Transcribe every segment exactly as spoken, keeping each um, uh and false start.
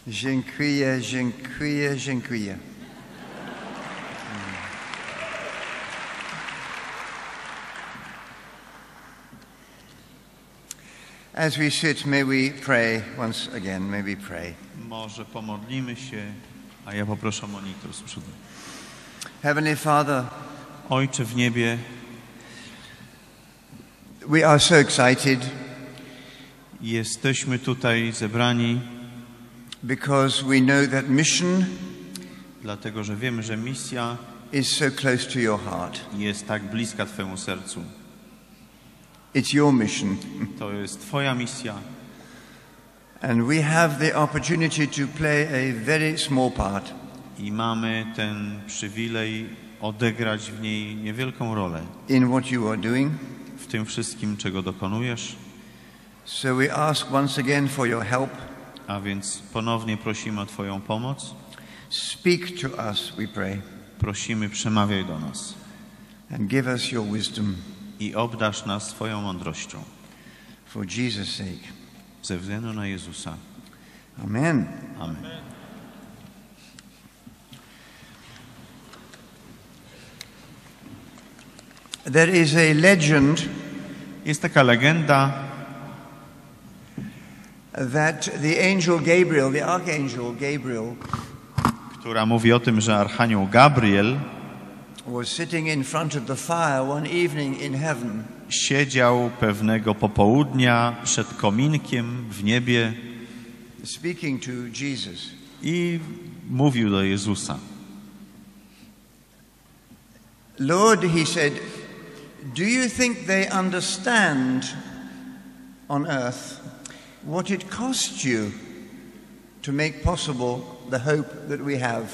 Dziękuję, dziękuję, dziękuję. As we sit, may we pray once again, may we pray. Może pomodlimy się, a ja poproszę o monitor z przodu. Heavenly Father, Ojcze w niebie, we are so excited jesteśmy tutaj zebrani, because we know that mission dlatego że wiemy, że misja is so close to your heart. jest tak bliska Twojemu sercu. It's your mission. To jest Twoja misja. And we have the opportunity to play a very small part. I mamy ten przywilej odegrać w niej niewielką rolę. In what you are doing. W tym wszystkim, czego dokonujesz. So we ask once again for your help. A więc ponownie prosimy o Twoją pomoc. Speak to us, we pray. Prosimy, przemawiaj do nas. And give us your wisdom. I obdarz nas swoją mądrością. For Jesus' sake. Ze względu na Jezusa. Amen. Amen. There is a legend. Jest taka legenda, that the angel Gabriel, the archangel Gabriel, która mówi o tym, że archanioł Gabriel was sitting in front of the fire one evening in heaven. Siedział pewnego popołudnia przed kominkiem w niebie Speaking to Jesus. I mówił do Jezusa. Lord, he said, do you think they understand on earth what it cost you to make possible the hope that we have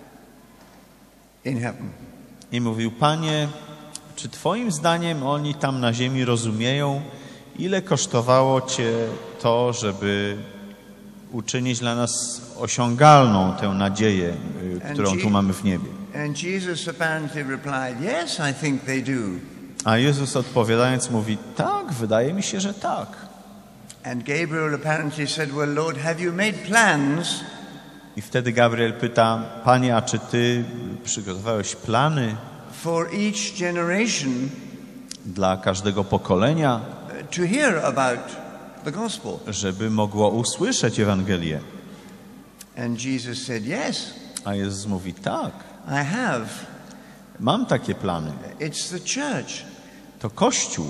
in heaven? I mówił, Panie, czy Twoim zdaniem oni tam na ziemi rozumieją, ile kosztowało Cię to, żeby uczynić dla nas osiągalną tę nadzieję, którą tu mamy w niebie? And Jesus apparently replied, yes, I think they do. A Jezus odpowiadając mówi, tak, wydaje mi się, że tak. And Gabriel apparently said, well, Lord, have you made plans? I wtedy Gabriel pyta, Panie, a czy Ty przygotowałeś plany for each generation dla każdego pokolenia, to hear about the gospel? Żeby mogło usłyszeć Ewangelię? And Jesus said, yes. A Jezus mówi, tak. I have. Mam takie plany. It's the church. To Kościół.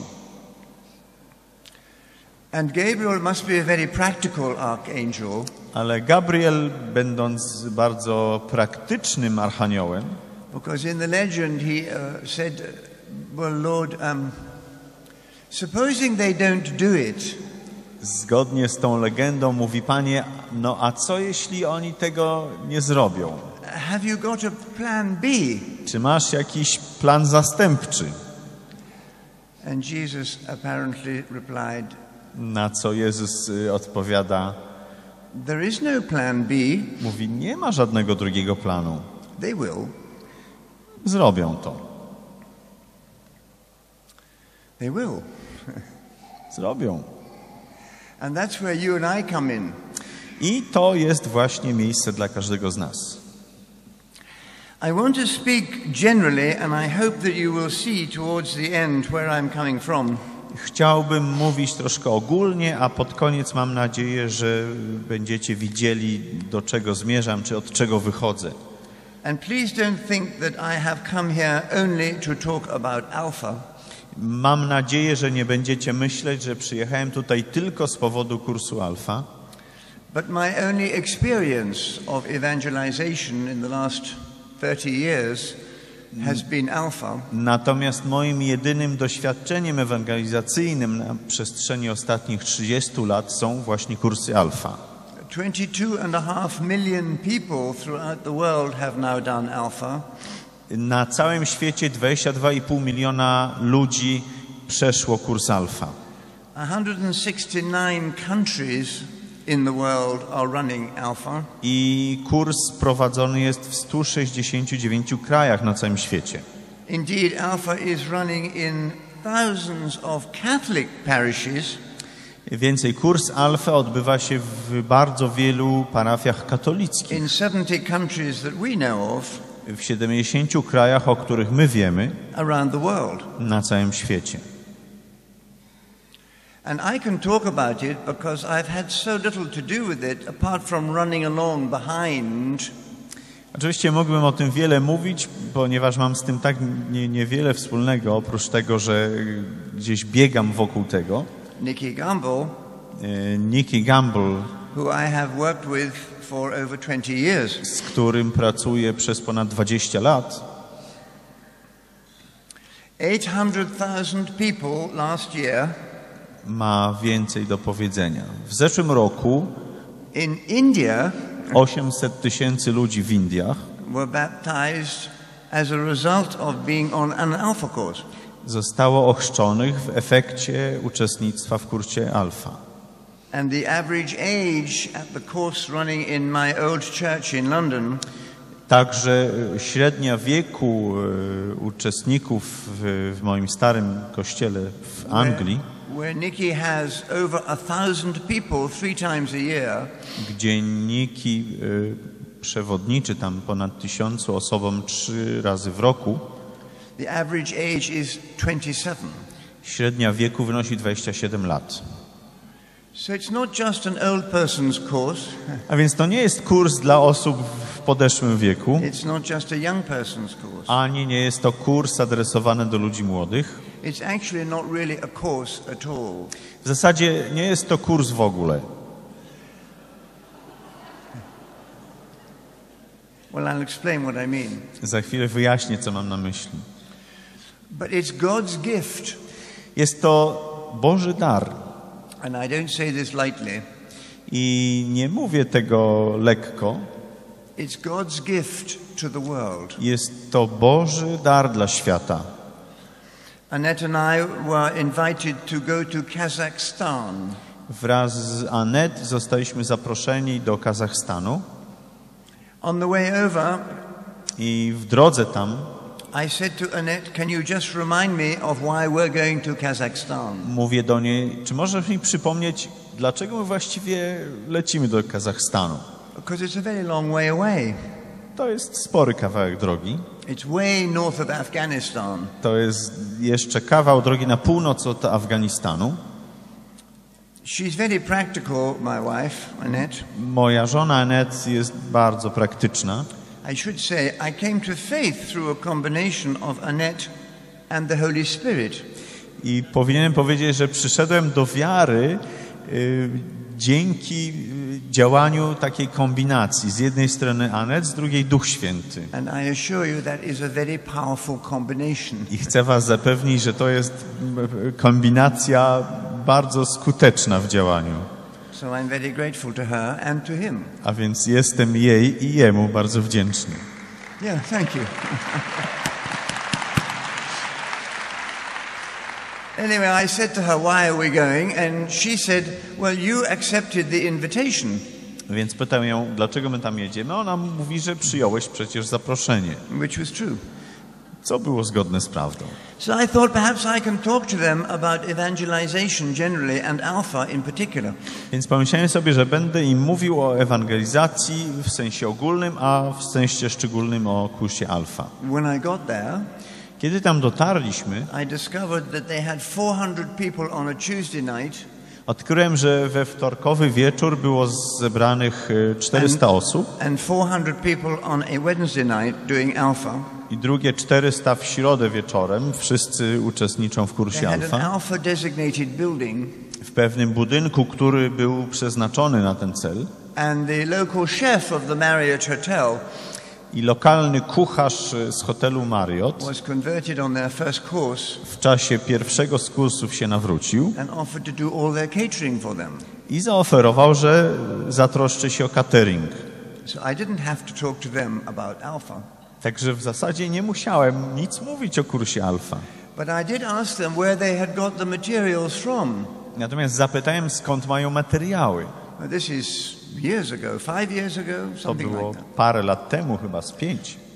And Gabriel must be a very practical archangel. Ale Gabriel, będąc bardzo praktycznym archaniołem, because in the legend he uh, said, well, Lord, um, supposing they don't do it. Zgodnie z tą legendą mówi, Panie, no a co jeśli oni tego nie zrobią? Have you got a plan B? Czy masz jakiś plan zastępczy? And Jesus apparently replied, na co Jezus odpowiada, there is no plan B. Mówi, nie ma żadnego drugiego planu. They will. Zrobią to. They will. Zrobią. And that's where you and I come in. I to jest właśnie miejsce dla każdego z nas. I want to speak generally, and I hope that you will see towards the end where I'm coming from. Chciałbym mówić troszkę ogólnie, a pod koniec mam nadzieję, że będziecie widzieli, do czego zmierzam, czy od czego wychodzę. And please don't think that I have come here only to talk about Alpha. Mam nadzieję, że nie będziecie myśleć, że przyjechałem tutaj tylko z powodu kursu Alfa. But my only experience of evangelization in the last thirty years has been Alpha. Natomiast moim jedynym doświadczeniem ewangelizacyjnym na przestrzeni ostatnich trzydziestu lat są właśnie kursy Alfa. twenty-two and a half million people throughout the world have now done Alpha. Na całym świecie dwadzieścia dwa i pół miliona ludzi przeszło kurs Alfa. one hundred sixty-nine countries in the world are running Alpha. I kurs prowadzony jest w stu sześćdziesięciu dziewięciu krajach na całym świecie. Indeed, Alpha is running in thousands of Catholic parishes. Więcej, kurs Alfa odbywa się w bardzo wielu parafiach katolickich. in seventy countries that we know of W siedemdziesięciu krajach, o których my wiemy, around the world. na całym świecie. And I can talk about it because I've had so little to do with it apart from running along behind. Oczywiście mógłbym o tym wiele mówić, ponieważ mam z tym tak nie, niewiele wspólnego, oprócz tego, że gdzieś biegam wokół tego. Nicky Gamble, E, Nicky Gamble, who I have worked with for over twenty years. z którym pracuję przez ponad dwadzieścia lat, eight hundred thousand people last year ma więcej do powiedzenia. W zeszłym roku in India osiemset tysięcy ludzi w Indiach were baptized as a result of being on an Alpha course. zostało ochrzczonych w efekcie uczestnictwa w kursie Alfa. And the average age at the course running in my old church in London Także średnia wieku e, uczestników w, w moim starym kościele w Anglii, where Nicky has over a thousand people three times a year, gdzie Nicky e, przewodniczy tam ponad tysiącu osobom trzy razy w roku, the average age is twenty-seven. średnia wieku wynosi dwadzieścia siedem lat. So it's not just an old person's course, A więc to nie jest kurs dla osób w podeszłym wieku, it's not just a young person's course. ani nie jest to kurs adresowany do ludzi młodych. It's actually not really a course at all. W zasadzie nie jest to kurs w ogóle. Well, I'll explain what I mean. Za chwilę wyjaśnię, co mam na myśli. But it's God's gift, Jest to Boży dar. and I don't say this lightly. I nie mówię tego lekko. It's God's gift to the world. Jest to Boży dar dla świata. Annette and I were invited to go to Kazakhstan. Wraz z Anet zostaliśmy zaproszeni do Kazachstanu On the way over, i w drodze tam I said to Annette, can you just remind me of why we're going to Kazakhstan? mówię do niej, czy możesz mi przypomnieć, dlaczego my właściwie lecimy do Kazachstanu? Because it's a very long way away. To jest spory kawałek drogi. It's way north of Afghanistan. To jest jeszcze kawał drogi na północ od Afganistanu. She's very practical, my wife, Annette. Moja żona Anet jest bardzo praktyczna. I should say I came to faith through a combination of Annette and the Holy Spirit. I powinienem powiedzieć, że przyszedłem do wiary y, dzięki y, działaniu takiej kombinacji. Z jednej strony Anet, z drugiej Duch Święty. And I assure you that is a very powerful combination. I chcę was zapewnić, że to jest y, kombinacja bardzo skuteczna w działaniu. So I'm very grateful to her and to him. A więc jestem jej i jemu bardzo wdzięczny. Yeah, thank you. Anyway, I said to her, why are we going? And she said, well, you accepted the invitation. Więc pytam ją, dlaczego my tam jedziemy. Ona mówi, że przyjąłeś przecież zaproszenie, Which was true. co było zgodne z prawdą. So I thought perhaps I can talk to them about evangelization generally and Alpha in particular. Więc pomyślałem sobie, że będę im mówił o ewangelizacji w sensie ogólnym, a w sensie szczególnym o kursie Alfa. When I got there, Kiedy tam dotarliśmy, I discovered that they had four hundred people on a Tuesday night odkryłem, że we wtorkowy wieczór było zebranych e, czterysta osób and four hundred people on a Wednesday night doing Alpha. i drugie czterysta w środę wieczorem. Wszyscy uczestniczą w They kursie had an Alfa. Alpha designated building, W pewnym budynku, który był przeznaczony na ten cel. and the local chef of the Marriott Hotel I lokalny kucharz z hotelu Marriott was converted on their first course w czasie pierwszego z kursów się nawrócił and offered to do all their catering for them. i zaoferował, że zatroszczy się o catering. So I didn't have to talk to them about Alpha. Także w zasadzie nie musiałem nic mówić o kursie Alfa. But I did ask them where they had got the materials from. Natomiast zapytałem, skąd mają materiały. Now, this is years ago, five years ago, To something było like that. parę lat temu, chyba z pięć.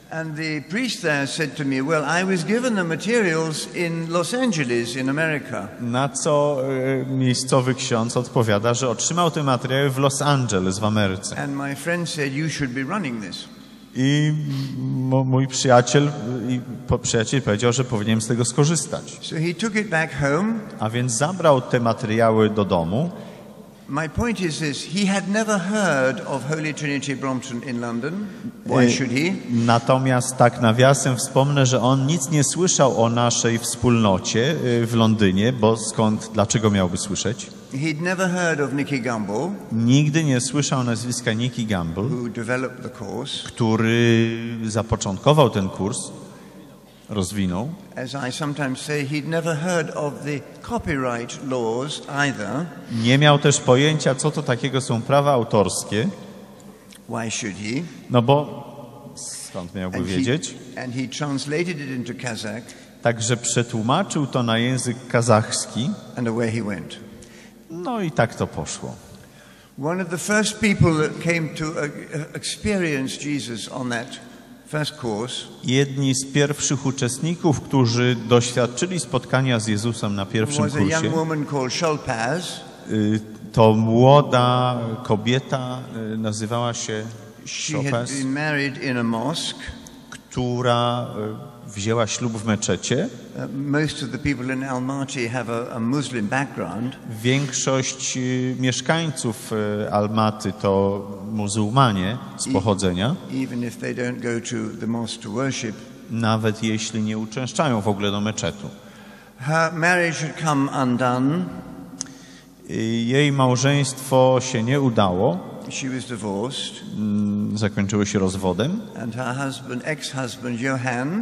And the priest there said to me, well, I was given the materials in Los Angeles in America. Na co y, miejscowy ksiądz odpowiada, że otrzymał te materiały w Los Angeles w Ameryce. And my friend said, you should be running this. I m- mój przyjaciel, i po, przyjaciel powiedział, że powinienem z tego skorzystać. So he took it back home. A więc zabrał te materiały do domu. My point is this, he had never heard of Holy Trinity Brompton in London. Why should he? Natomiast tak nawiasem wspomnę, że on nic nie słyszał o naszej wspólnocie y, w Londynie, bo skąd, dlaczego miałby słyszeć? He'd never heard of Nicky Gumbel, Nigdy nie słyszał nazwiska Nicky Gumbel, who developed the course. który zapoczątkował ten kurs, rozwinął. As I sometimes say, he'd never heard of the copyright laws either. Nie miał też pojęcia, co to takiego są prawa autorskie, Why should he? no bo skąd miałby And he, wiedzieć? and he translated it into Kazakh, Także przetłumaczył to na język kazachski, and away he went. no i tak to poszło. One of the first people that came to uh, experience Jesus on that first course Jedni z pierwszych uczestników, którzy doświadczyli spotkania z Jezusem na pierwszym was a young kursie, woman called Shulpaz. y, to młoda kobieta, y, nazywała się She had Chopaz, been married in a mosque. która y, wzięła ślub w meczecie. Uh, most of the people in Almaty have a, a Muslim background. Większość y, mieszkańców y, Almaty to muzułmanie z pochodzenia, Even if they don't go to the mosque to worship. nawet jeśli nie uczęszczają w ogóle do meczetu. Her marriage had come undone. Y, Jej małżeństwo się nie udało, She was divorced, mm, zakończyło się rozwodem. and her husband, ex-husband Johann,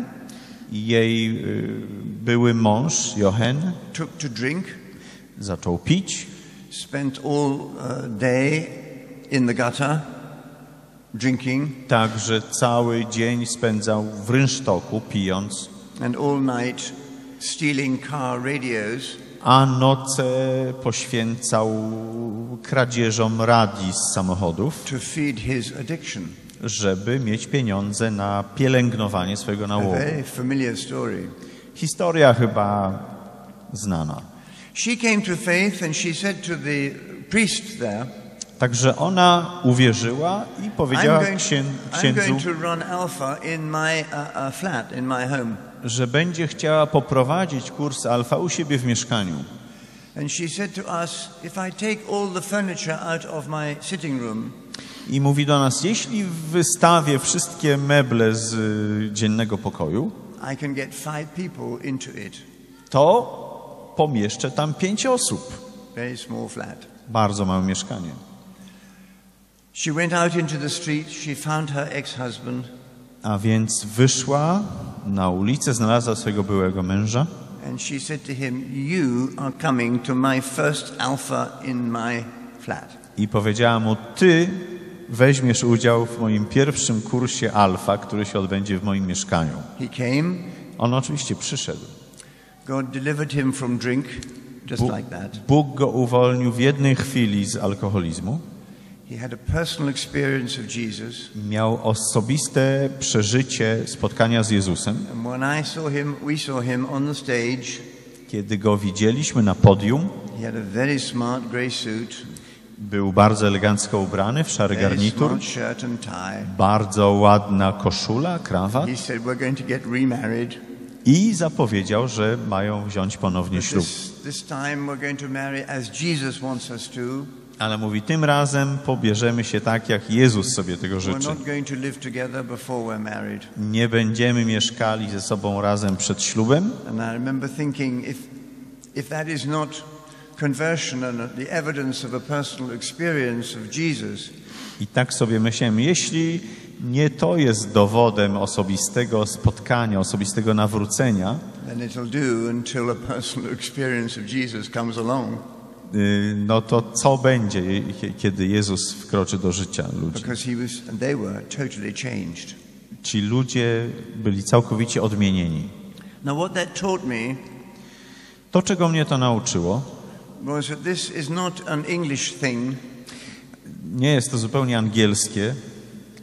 Jej y, były mąż, Jochen, took to drink, zaczął pić, spent all uh, day in the gutter, drinking, także cały dzień spędzał w rynsztoku pijąc, and all night stealing car radios a noce poświęcał kradzieżom radii z samochodów, to feed his addiction. żeby mieć pieniądze na pielęgnowanie swojego A nałogu. very familiar story. Historia chyba znana. She came to faith and she said to the priest there, Także ona uwierzyła i I'm powiedziała going, księ, I'm księdzu, going to run Alpha in my uh, uh, flat, in my home. że będzie chciała poprowadzić kurs alfa u siebie w mieszkaniu. And she said to us, if I take all the furniture out of my sitting room, I mówi do nas, jeśli wystawię wszystkie meble z y, dziennego pokoju, I can get five people into it. to pomieszczę tam pięć osób. Very small flat. Bardzo małe mieszkanie. She went out into the street. She found her ex-husband, A więc wyszła na ulicę, znalazła swojego byłego męża and she said to him, you are coming to my first Alpha in my flat. i powiedziała mu, ty weźmiesz udział w moim pierwszym kursie alfa, który się odbędzie w moim mieszkaniu. He came. On oczywiście przyszedł. God delivered him from drink, just Bu- like that. Bóg go uwolnił w jednej chwili z alkoholizmu. He had a personal experience of Jesus. Miał osobiste przeżycie spotkania z Jezusem. And when I saw him, we saw him on the stage. Kiedy go widzieliśmy na podium, He had a very smart grey suit, był bardzo elegancko ubrany w szary very garnitur, smart shirt and tie. bardzo ładna koszula, krawat He said, we're going to get remarried. i zapowiedział, że mają wziąć ponownie ślub. This, this time we're going to marry as Jesus wants us to. Ale mówi, tym razem pobierzemy się tak, jak Jezus sobie tego We're życzy. not going to live together before we're married. Nie będziemy mieszkali ze sobą razem przed ślubem. And I remember thinking, if, if that is not conversion and the evidence of a personal experience of Jesus, I tak sobie myślałem, jeśli nie to jest dowodem osobistego spotkania, osobistego nawrócenia, then it'll do until a personal experience of Jesus comes along. y, no to co będzie, je- kiedy Jezus wkroczy do życia ludzi? Because he was, and they were totally changed. Ci ludzie byli całkowicie odmienieni. Now, what that taught me To, czego mnie to nauczyło, was that this is not an English thing. nie jest to zupełnie angielskie.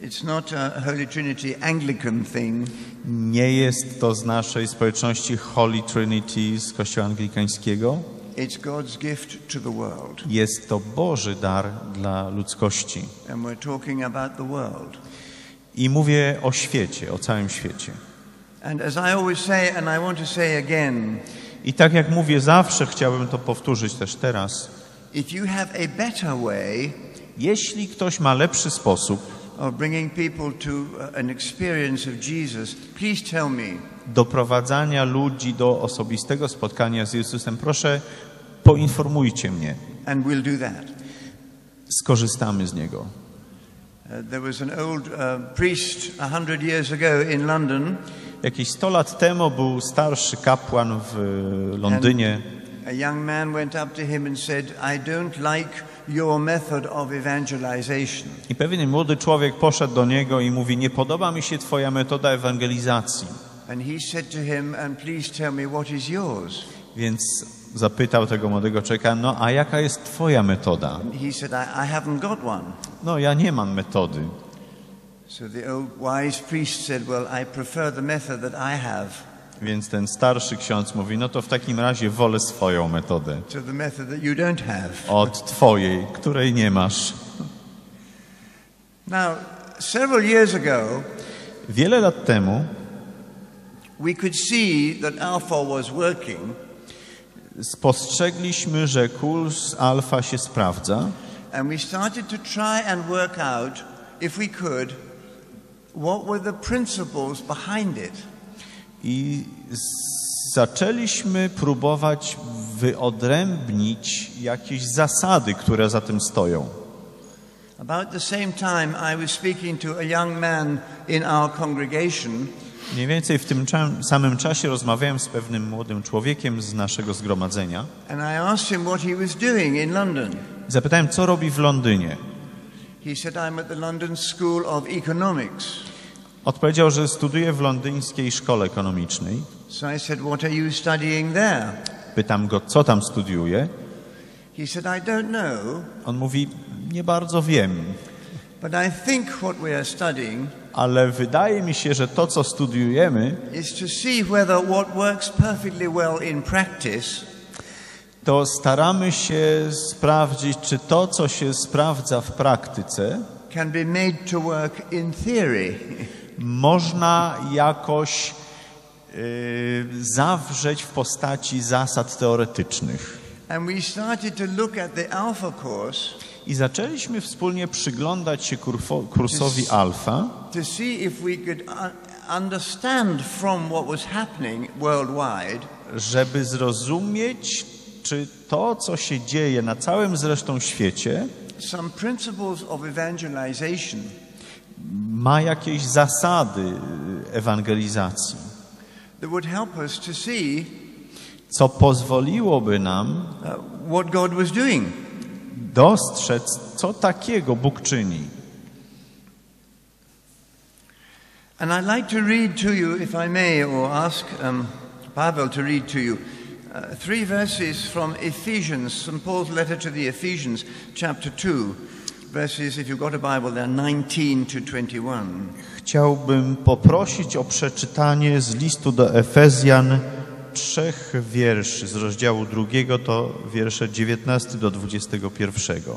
It's not a Holy Trinity Anglican thing. Nie jest to z naszej społeczności Holy Trinity z Kościoła Anglikańskiego. It's God's gift to the world. Jest to Boży dar dla ludzkości. And we're talking about the world. I mówię o świecie, o całym świecie. And as I always say, and I want to say again, I tak jak mówię zawsze, chciałbym to powtórzyć też teraz. if you have a better way Jeśli ktoś ma lepszy sposób of bringing people to an experience of Jesus, please tell me. doprowadzania ludzi do osobistego spotkania z Jezusem, proszę, poinformujcie mnie. And we'll do that. Skorzystamy z niego. Uh, there was an old uh, priest a hundred years ago in London. Jakieś sto lat temu był starszy kapłan w Londynie. A young man went up to him and said, I don't like your method of evangelization. I pewien młody człowiek poszedł do niego i mówi: nie podoba mi się twoja metoda ewangelizacji. And he said to him, and please tell me what is yours. Więc zapytał tego młodego człowieka: no a jaka jest twoja metoda? And he said, I, I haven't got one. No ja nie mam metody. So the old wise priest said, well, I prefer the method that I have Więc ten starszy ksiądz mówi: no to w takim razie wolę swoją metodę to the method that you don't have. od twojej, której nie masz. Now, several years ago, Wiele lat temu we could see that alpha was working. spostrzegliśmy, że kurs alfa się sprawdza And we started to try and work out, if we could, what were the principles behind it. i z- zaczęliśmy próbować wyodrębnić jakieś zasady, które za tym stoją. About the same time, I was speaking to a young man in our congregation. Mniej więcej w tym cza- samym czasie rozmawiałem z pewnym młodym człowiekiem z naszego zgromadzenia. And I asked him what he was doing in London. Zapytałem, co robi w Londynie. He said, I'm at the London School of Economics. Odpowiedział, że studiuje w londyńskiej szkole ekonomicznej. So I said, what are you studying there? Pytam go, co tam studiuje. He said, I don't know, On mówi: nie bardzo wiem, but I think what we are studying ale wydaje mi się, że to, co studiujemy, is to see whether what works perfectly well in practice to staramy się sprawdzić, czy to, co się sprawdza w praktyce, can be made to work in theory. można jakoś yy, zawrzeć w postaci zasad teoretycznych. And we started to look at the Alpha course I zaczęliśmy wspólnie przyglądać się kurfo, kursowi alfa, to see if we could un- understand from what was happening worldwide żeby zrozumieć, czy to, co się dzieje na całym zresztą świecie, some principles of evangelization ma jakieś zasady ewangelizacji, that would help us to see co pozwoliłoby nam uh, what God was doing. dostrzec, co takiego Bóg czyni. And I'd like to read to you, if I may, or ask um, Pavel to read to you, uh, three verses from Ephesians, Saint Paul's letter to the Ephesians, chapter two, verses, if you've got a Bible there, nineteen to twenty-one. Chciałbym poprosić o przeczytanie z listu do Efezjan trzech wierszy z rozdziału drugiego, to wiersze dziewiętnasty do dwudziestego pierwszego.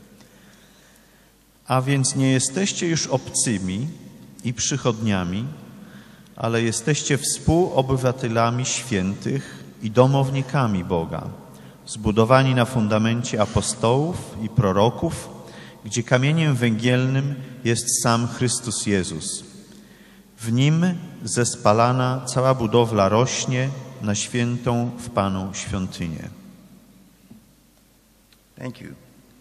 A więc nie jesteście już obcymi i przychodniami, ale jesteście współobywatelami świętych i domownikami Boga, zbudowani na fundamencie apostołów i proroków, gdzie kamieniem węgielnym jest sam Chrystus Jezus. W Nim zespalana cała budowla rośnie na świętą w Panu świątynię. Thank you.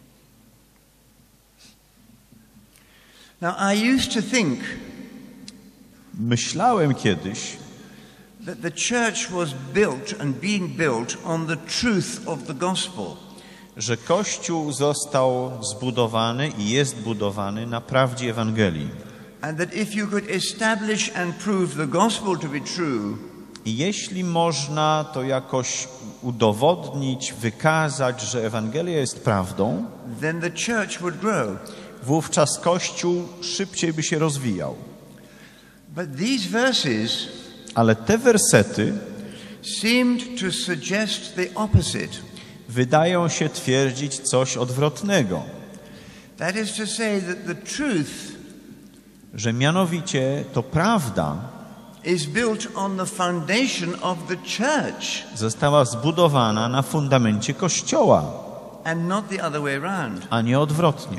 Now, I used to think Myślałem kiedyś, that the church was built and being built on the truth of the gospel. że Kościół został zbudowany i jest budowany na prawdzie Ewangelii. And that if you could establish and prove the gospel to be true, I jeśli można to jakoś udowodnić, wykazać, że Ewangelia jest prawdą, then the church would grow. wówczas Kościół szybciej by się rozwijał. But these verses Ale te wersety seemed to suggest the opposite. wydają się twierdzić coś odwrotnego. That is to say that the truth Że mianowicie to prawda is built on the foundation of the church została zbudowana na fundamencie Kościoła, and not the other way around. a nie odwrotnie.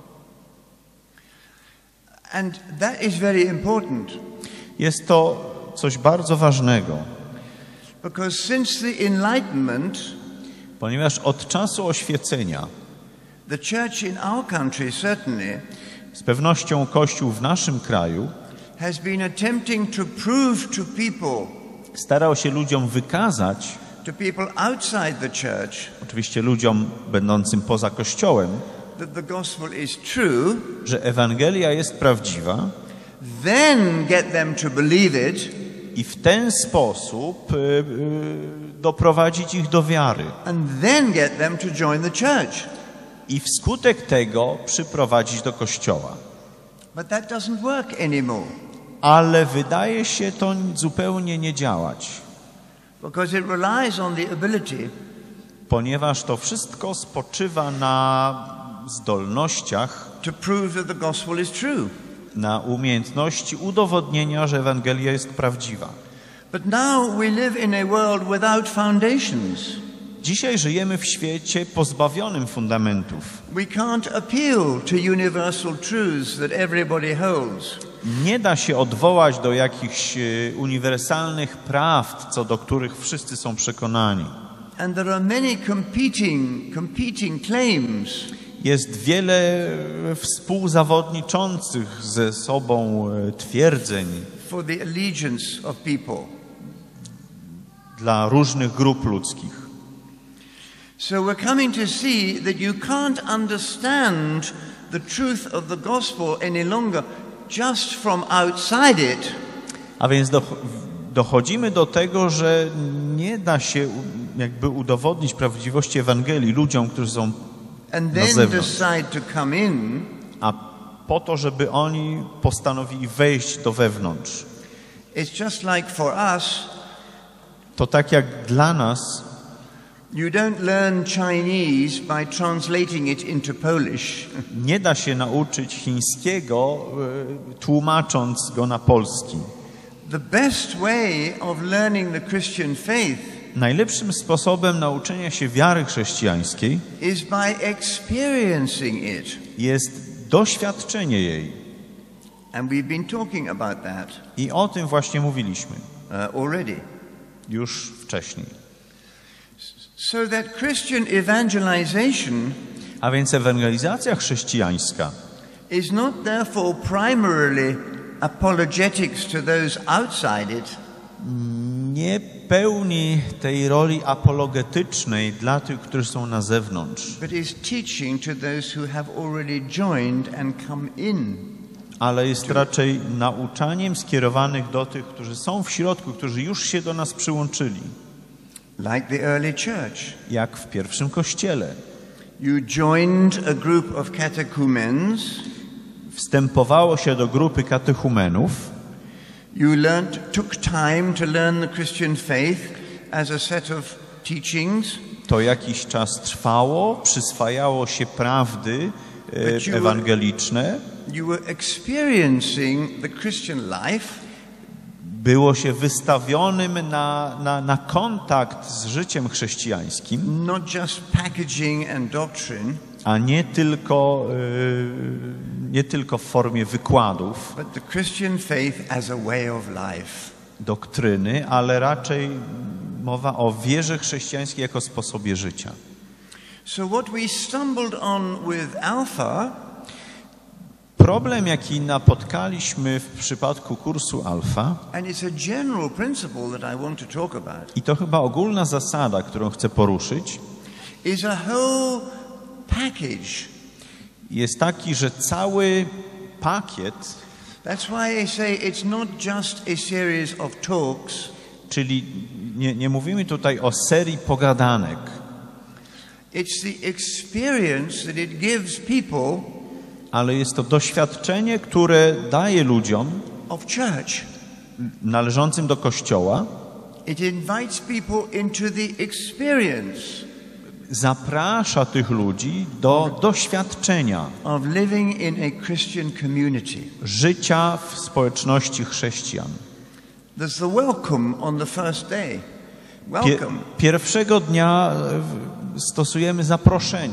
And that is very important Jest to coś bardzo ważnego, because since the Enlightenment, ponieważ od czasu oświecenia the church in our country certainly z pewnością Kościół w naszym kraju has been attempting to prove to people, starał się ludziom wykazać, to people outside the church, oczywiście ludziom będącym poza Kościołem, that the gospel is true, że Ewangelia jest prawdziwa then get them to believe it, i w ten sposób y, y, doprowadzić ich do wiary. and then get them to join the church. I wskutek tego przyprowadzić do Kościoła. But that doesn't work anymore Ale wydaje się to zupełnie nie działać, because it relies on the ability ponieważ to wszystko spoczywa na zdolnościach, to prove that the gospel is true. na umiejętności udowodnienia, że Ewangelia jest prawdziwa. But now we live in a world without foundations. Dzisiaj żyjemy w świecie pozbawionym fundamentów. We can't appeal to universal truths that everybody holds. Nie da się odwołać do jakichś e, uniwersalnych prawd, co do których wszyscy są przekonani. And there are many competing, competing claims. Jest wiele współzawodniczących ze sobą e, twierdzeń For the allegiance of people. dla różnych grup ludzkich. So we're coming to see that you can't understand the truth of the gospel any longer just from outside it. A więc do, dochodzimy do tego, że nie da się u- jakby udowodnić prawdziwości Ewangelii ludziom, którzy są And na then zewnątrz, decide to come in. a po to, żeby oni postanowili wejść do wewnątrz. It's just like for us, To tak jak dla nas you don't learn Chinese by translating it into Polish. nie da się nauczyć chińskiego, e, tłumacząc go na polski. The best way of learning the Christian faith Najlepszym sposobem nauczenia się wiary chrześcijańskiej is by experiencing it. jest doświadczenie jej. And we've been talking about that I o tym właśnie mówiliśmy uh, already. już wcześniej. So that Christian evangelization A więc ewangelizacja chrześcijańska is not therefore primarily apologetics to those outside it, nie pełni tej roli apologetycznej dla tych, którzy są na zewnątrz, but is teaching to those who have already joined and come in. ale jest raczej nauczaniem skierowanych do tych, którzy są w środku, którzy już się do nas przyłączyli, Like the early church. jak w pierwszym kościele. You joined a group of catechumens. Wstępowało się do grupy katechumenów, You learned, took time to learn the Christian faith as a set of teachings. to jakiś czas trwało, przyswajało się prawdy e, But you were- ewangeliczne, You were experiencing the Christian life było się wystawionym na, na, na kontakt z życiem chrześcijańskim, not just packaging and doctrine, a nie tylko, e, nie tylko w formie wykładów, but the Christian faith as a way of life. doktryny, ale raczej mowa o wierze chrześcijańskiej jako sposobie życia. So what we stumbled on with Alpha Problem, jaki napotkaliśmy w przypadku kursu Alfa, and it's a general principle that I want to talk about, i to chyba ogólna zasada, którą chcę poruszyć, is a whole package. jest taki, że cały pakiet, That's why I say it's not just a series of talks, czyli nie, nie mówimy tutaj o serii pogadanek, it's the experience that it gives people ale jest to doświadczenie, które daje ludziom of church. należącym do Kościoła, It invites people into the experience zaprasza tych ludzi do doświadczenia of living in a Christian community. życia w społeczności chrześcijan. There's the welcome on the first day. Pie- Welcome. pierwszego dnia e, w- stosujemy zaproszenie.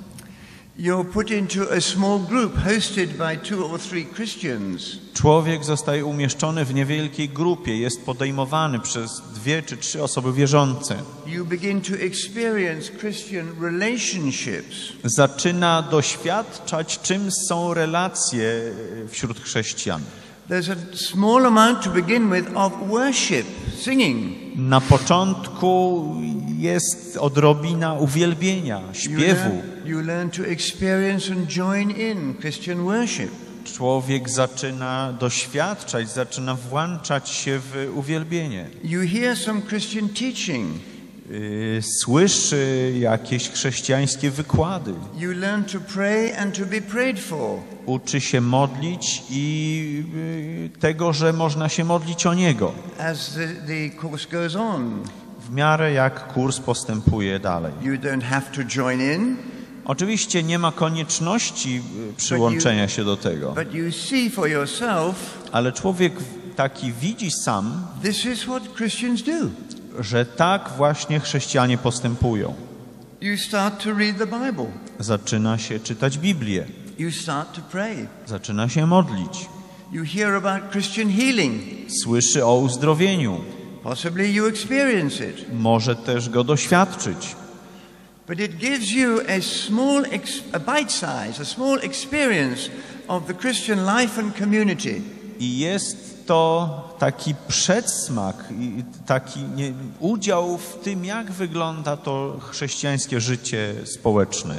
You're put into a small group hosted by two or three Christians. Człowiek zostaje umieszczony w niewielkiej grupie, jest podejmowany przez dwie czy trzy osoby wierzące. You begin to experience Christian relationships. Zaczyna doświadczać, czym są relacje wśród chrześcijan. There's a small amount to begin with of worship, singing. Na początku jest odrobina uwielbienia, You śpiewu. learn, you learn to experience and join in Christian worship. Człowiek zaczyna doświadczać, zaczyna włączać się w uwielbienie. You hear some Christian teaching. Yy, Słyszy jakieś chrześcijańskie wykłady. You learn to pray and to be prayed for. Uczy się modlić i yy, tego, że można się modlić o Niego. As the, the course goes on, W miarę jak kurs postępuje dalej. you don't have to join in, Oczywiście nie ma konieczności yy, przyłączenia się do tego, but you see for yourself, ale człowiek taki widzi sam, this is what Christians do. że tak właśnie chrześcijanie postępują. You start to read the Bible. Zaczyna się czytać Biblię, You start to pray. zaczyna się modlić, You hear about Christian healing. słyszy o uzdrowieniu, Possibly you experience it. może też go doświadczyć. But it gives you a small, ex- a bite size, a small experience of the Christian life and community. I jest to taki przedsmak, i taki nie, udział w tym, jak wygląda to chrześcijańskie życie społeczne.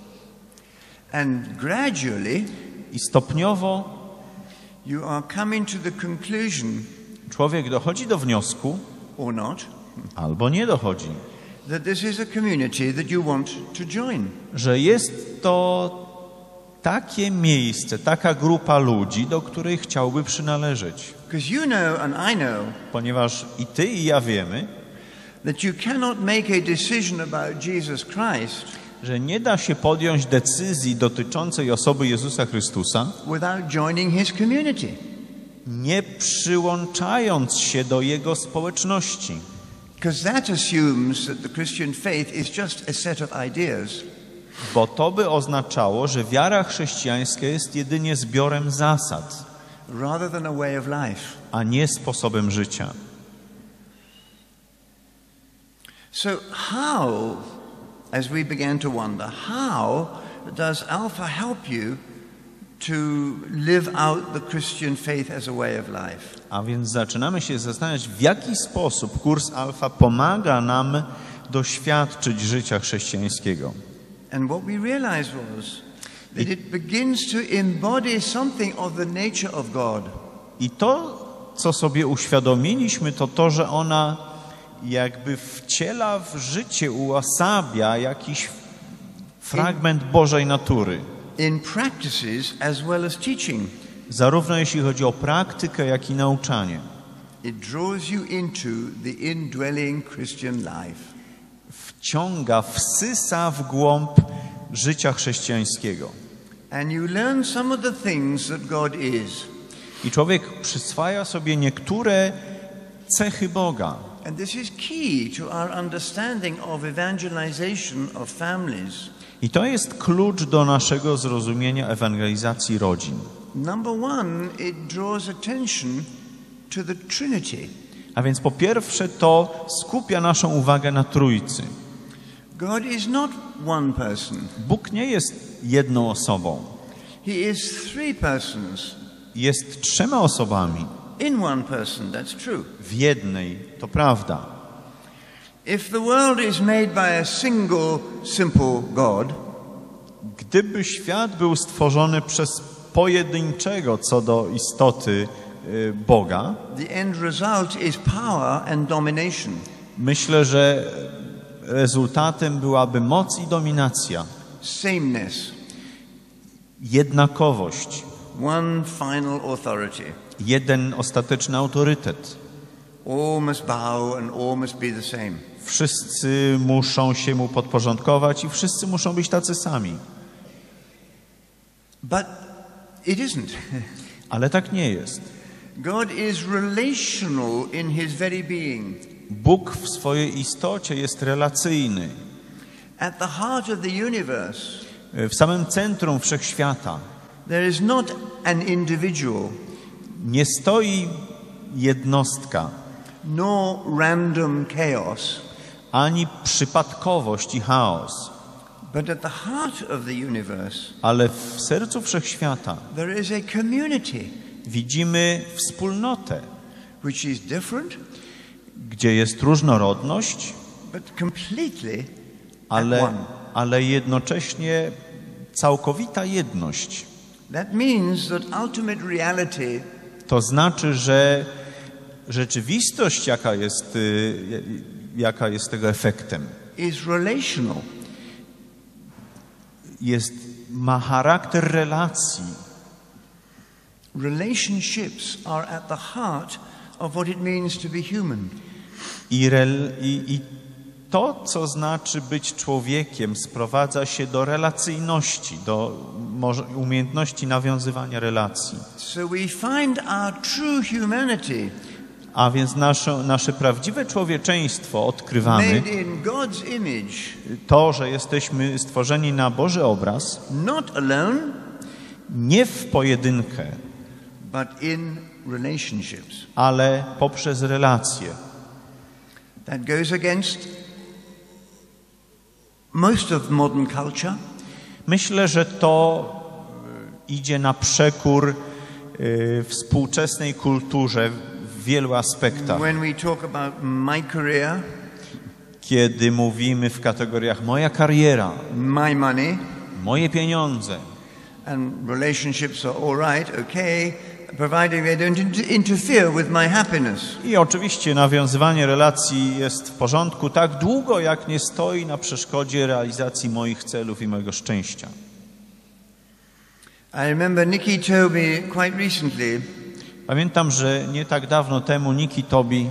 And gradually, I stopniowo you are coming to the conclusion, człowiek dochodzi do wniosku, or not, albo nie dochodzi, that this is a community that you want to join. że jest to takie miejsce, taka grupa ludzi, do której chciałby przynależeć. Because you know and I know Ponieważ i ty, i ja wiemy, that you cannot make a decision about Jesus Christ że nie da się podjąć decyzji dotyczącej osoby Jezusa Chrystusa, without joining his community. nie przyłączając się do Jego społeczności. Because that assumes that the Christian faith is just a set of ideas. Bo to by oznaczało, że wiara chrześcijańska jest jedynie zbiorem zasad, rather than a way of life. a nie sposobem życia. So how, as we began to wonder, how does Alpha help you to live out the Christian faith as a way of life? A więc zaczynamy się zastanawiać, w jaki sposób kurs Alfa pomaga nam doświadczyć życia chrześcijańskiego. And what we realized was that it begins to embody something of the nature of God. I to, co sobie uświadomiliśmy, to to, że ona jakby wciela w życie, uosabia jakiś fragment Bożej natury. In practices as well as teaching. Zarówno jeśli chodzi o praktykę, jak i nauczanie. It draws you into the indwelling Christian life. Wciąga, wsysa w głąb życia chrześcijańskiego. And you learn some of the things that God is. I człowiek przyswaja sobie niektóre cechy Boga. And this is key to our understanding of evangelization of families. I to jest klucz do naszego zrozumienia ewangelizacji rodzin. Number one, it draws attention to the Trinity. A więc po pierwsze to skupia naszą uwagę na Trójcy. God is not one person. Bóg nie jest jedną osobą. He is three persons. Jest trzema osobami. In one person, that's true. W jednej, to prawda. If the world is made by a single, simple God, Gdyby świat był stworzony przez pojedynczego co do istoty y, Boga, the end result is power and domination. myślę, że rezultatem byłaby moc i dominacja. Sameness. jednakowość, one final authority. jeden ostateczny autorytet. All must bow and all must be the same. Wszyscy muszą się mu podporządkować i wszyscy muszą być tacy sami. But it isn't. Ale tak nie jest. God is relational in his very being. Bóg w swojej istocie jest relacyjny. At the heart of the universe, W samym centrum wszechświata there is not an individual, nie stoi jednostka, nor random chaos, ani przypadkowość i chaos, but at the heart of the universe, ale w sercu wszechświata there is a community widzimy wspólnotę, which is different, gdzie jest różnorodność, but completely ale, one. ale jednocześnie całkowita jedność. That means that ultimate reality To znaczy, że rzeczywistość, jaka jest, y, jaka jest tego efektem, is relational. jest, ma charakter relacji. Relationships are at the heart of what it means to be human. I, rel, i, I to, co znaczy być człowiekiem, sprowadza się do relacyjności, do może, umiejętności nawiązywania relacji. So we find our true humanity A więc nasze, nasze prawdziwe człowieczeństwo odkrywamy, made in God's image, to, że jesteśmy stworzeni na Boży obraz, not alone, nie w pojedynkę, but in relationships. ale poprzez relacje. That goes against most of modern culture. Myślę, że to idzie na przekór y, współczesnej kulturze w wielu aspektach. When we talk about my career, Kiedy mówimy w kategoriach moja kariera, my money, moje pieniądze, and relationships are all right, okay, providing they don't inter- interfere with my happiness. i oczywiście nawiązywanie relacji jest w porządku tak długo, jak nie stoi na przeszkodzie realizacji moich celów i mojego szczęścia. I remember Nikki told me quite recently Pamiętam, że nie tak dawno temu Nikki Tobi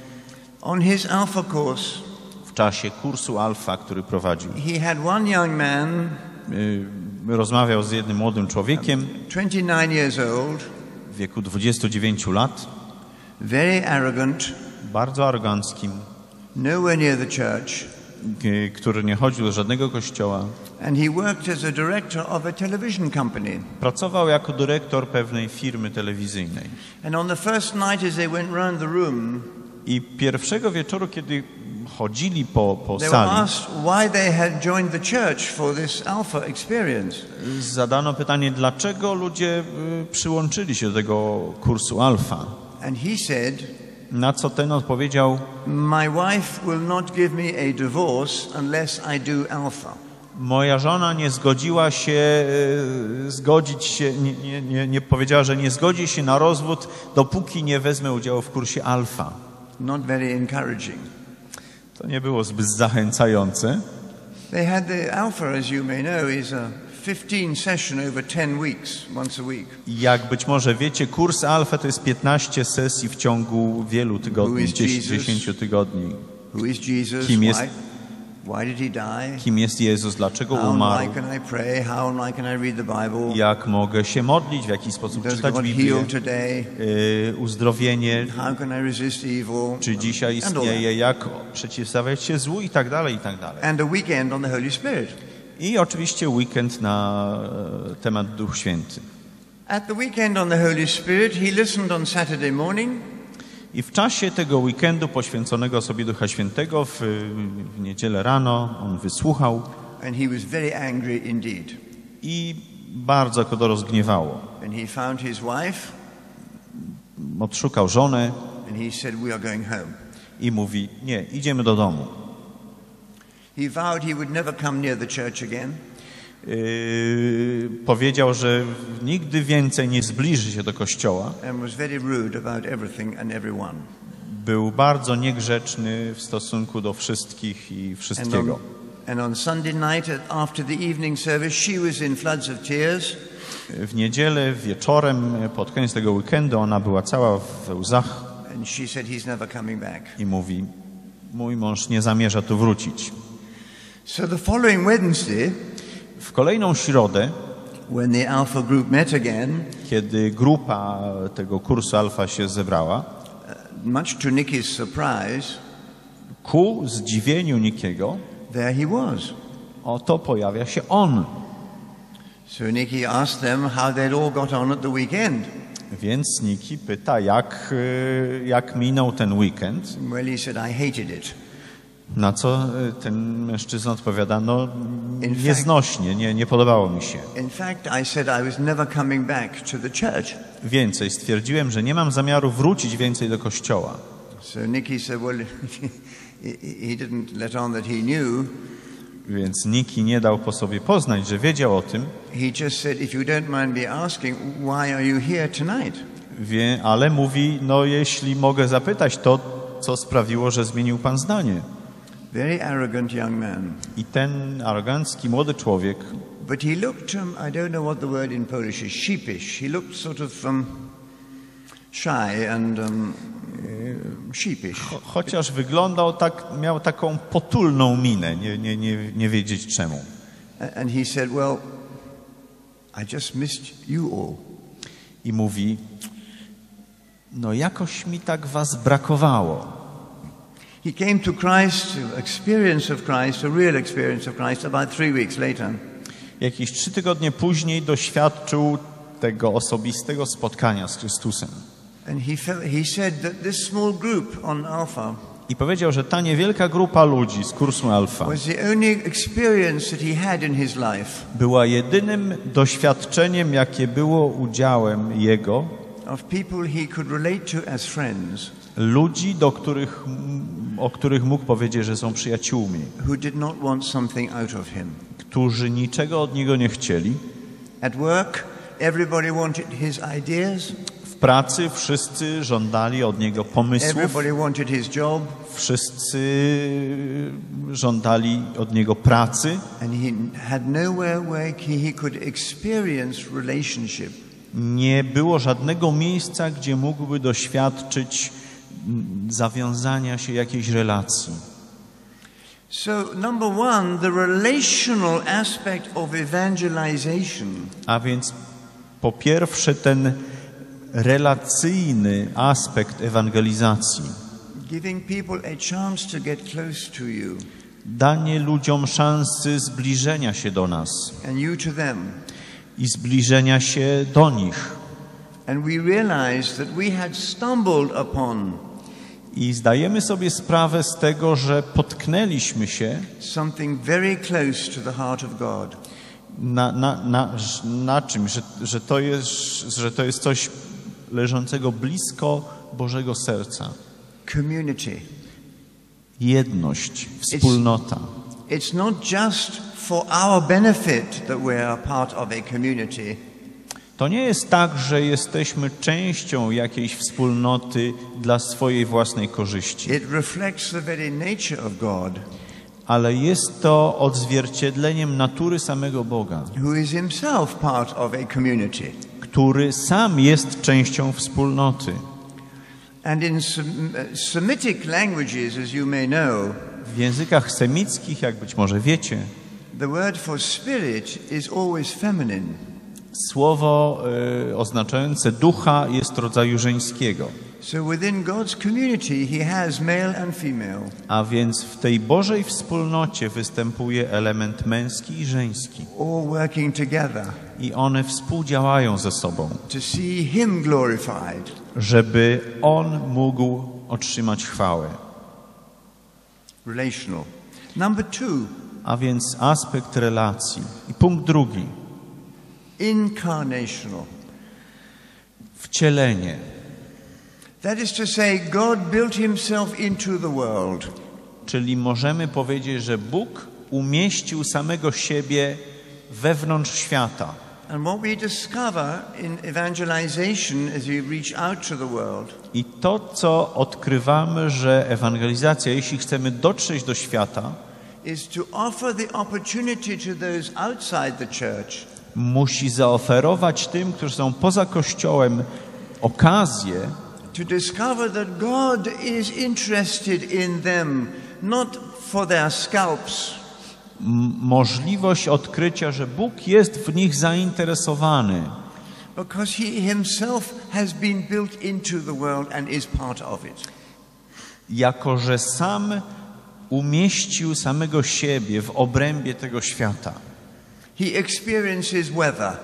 on his Alpha course, w czasie kursu Alfa, który prowadził, he had one young man, y, rozmawiał z jednym młodym człowiekiem twenty-nine years old, w wieku dwudziestu dziewięciu lat, very arrogant, bardzo aroganckim, nowhere near the church, y, który nie chodził do żadnego kościoła. and he worked as a director of a television company. Pracował jako dyrektor pewnej firmy telewizyjnej. And on the first night as they went round the room, I pierwszego wieczoru, kiedy chodzili po, po they were sali, asked why they had joined the church for this Alpha experience. zadano pytanie, dlaczego ludzie y, przyłączyli się do tego kursu Alfa. And he said, Na co ten odpowiedział, my wife will not give me a divorce unless I do Alpha. moja żona nie zgodziła się, y, zgodzić się, nie, nie, nie, nie powiedziała, że nie zgodzi się na rozwód, dopóki nie wezmę udziału w kursie Alfa. Not very encouraging. To nie było zbyt zachęcające. They had the Alpha, as you may know, is a fifteen session over ten weeks, once a week. Jak być może wiecie, kurs Alfa to jest piętnaście sesji w ciągu wielu Who tygodni, is Jesus? dziesięciu tygodni. Who is Jesus? Kim jest- Why? Why did he die? Kim jest Jezus, dlaczego How and umarł, why can I pray? How and why can I read the Bible? jak mogę się modlić, w jaki sposób Does czytać God Biblię, heal today? y, uzdrowienie, How can I resist evil? czy dzisiaj And all istnieje, jak przeciwstawiać się złu i tak dalej, i tak dalej. that. And a weekend on the Holy Spirit. I oczywiście weekend na e, temat Duch Święty. At the weekend on the Holy Spirit, he listened on Saturday morning. I w czasie tego weekendu poświęconego sobie Ducha Świętego w, w niedzielę rano on wysłuchał And he was very angry indeed. i bardzo go to rozgniewało. And he found his wife Odszukał żonę and he said, we are going home. i mówi, nie, idziemy do domu. He vowed he would never come near the church again. Yy, powiedział, że nigdy więcej nie zbliży się do kościoła. And was very rude about everything and everyone. Był bardzo niegrzeczny w stosunku do wszystkich i And wszystkiego. on, and on Sunday night, at- after the evening service, she was in floods of tears. W niedzielę wieczorem, pod koniec tego weekendu, ona była cała we łzach And she said, he's never coming back. i mówi, mój mąż nie zamierza tu wrócić. So the following Wednesday, W kolejną środę, when the Alpha group met again, kiedy grupa tego kursu Alfa się zebrała, much to Nikki's surprise, ku zdziwieniu Nikiego, there he was. oto pojawia się on. So Nikki asked them how they'd all got on at the weekend. Więc Niki pyta, jak, y, jak minął ten weekend, Well, he said, I hated it. na co y, ten mężczyzna odpowiada, no In fact- nieznośnie, nie, nie podobało mi się. In fact, I said I was never coming back to the church. Więcej, stwierdziłem, że nie mam zamiaru wrócić więcej do kościoła. So Nikki said, well, he he didn't let on that he knew. Więc Niki nie dał po sobie poznać, że wiedział o tym, He just said, if you don't mind me asking, why are you here tonight? wie, ale mówi, no jeśli mogę zapytać, to co sprawiło, że zmienił pan zdanie. Very arrogant young man. I ten arogancki młody człowiek, But he looked, um, I don't know what the word in Polish is, sheepish. He looked sort of um, shy and um, uh, sheepish. cho- chociaż wyglądał tak, miał taką potulną minę, nie, nie, nie, nie wiedzieć czemu. A- And he said, well, I just missed you all. I mówi, no jakoś mi tak was brakowało. He came to Christ, to experience of Christ, a real experience of Christ, about three weeks later. Jakieś trzy tygodnie później doświadczył tego osobistego spotkania z Chrystusem. And he, felt, he said that this small group on Alpha I powiedział, że ta niewielka grupa ludzi z kursu Alfa was the only experience that he had in his life była jedynym doświadczeniem, jakie było udziałem jego, of people he could relate to as friends ludzi, do których, o których mógł powiedzieć, że są przyjaciółmi, who did not want something out of him. którzy niczego od niego nie chcieli. At work, everybody wanted his ideas, W pracy wszyscy żądali od niego pomysłów, everybody wanted his job, wszyscy żądali od niego pracy. and he had nowhere where he, he could experience relationship. Nie było żadnego miejsca, gdzie mógłby doświadczyć mm, zawiązania się jakiejś relacji. So, number one, the relational aspect of evangelization A więc po pierwsze ten relacyjny aspekt ewangelizacji, giving people a chance to get close to you danie ludziom szansy zbliżenia się do nas and you to them. i zbliżenia się do nich. And we realized that we had stumbled upon I zdajemy sobie sprawę z tego, że potknęliśmy się something very close to the heart of God. na, na, na, na czym, że, że, to jest, że to jest coś leżącego blisko Bożego serca. Community. Jedność, wspólnota. It's not just for our benefit that we are part of a community. To nie jest tak, że jesteśmy częścią jakiejś wspólnoty dla swojej własnej korzyści, It reflects the very nature of God, ale jest to odzwierciedleniem natury samego Boga, who is himself part of a community. który sam jest częścią wspólnoty. And in Sem- Semitic languages, as you may know, W językach semickich, jak być może wiecie, the word for spirit is always feminine. słowo y, oznaczające ducha jest rodzaju żeńskiego. So within God's community, he has male and female. A więc w tej Bożej wspólnocie występuje element męski i żeński. All working together I one współdziałają ze sobą, to see him glorified. żeby On mógł otrzymać chwałę. Relational. Number two, A więc aspekt relacji. I punkt drugi. incarnational. Wcielenie. That is to say, God built himself into the world. Czyli możemy powiedzieć, że Bóg umieścił samego siebie wewnątrz świata. And what we discover in evangelization as we reach out to the world I to, co odkrywamy, że ewangelizacja, jeśli chcemy dotrzeć do świata, is to offer the opportunity to those outside the church Musi zaoferować tym, którzy są poza Kościołem, okazję, to discover that God is interested in them, not for their scalps, m- możliwość odkrycia, że Bóg jest w nich zainteresowany, because He Himself has been built into the world and is part of it. jako że sam umieścił samego siebie w obrębie tego świata. He experiences weather.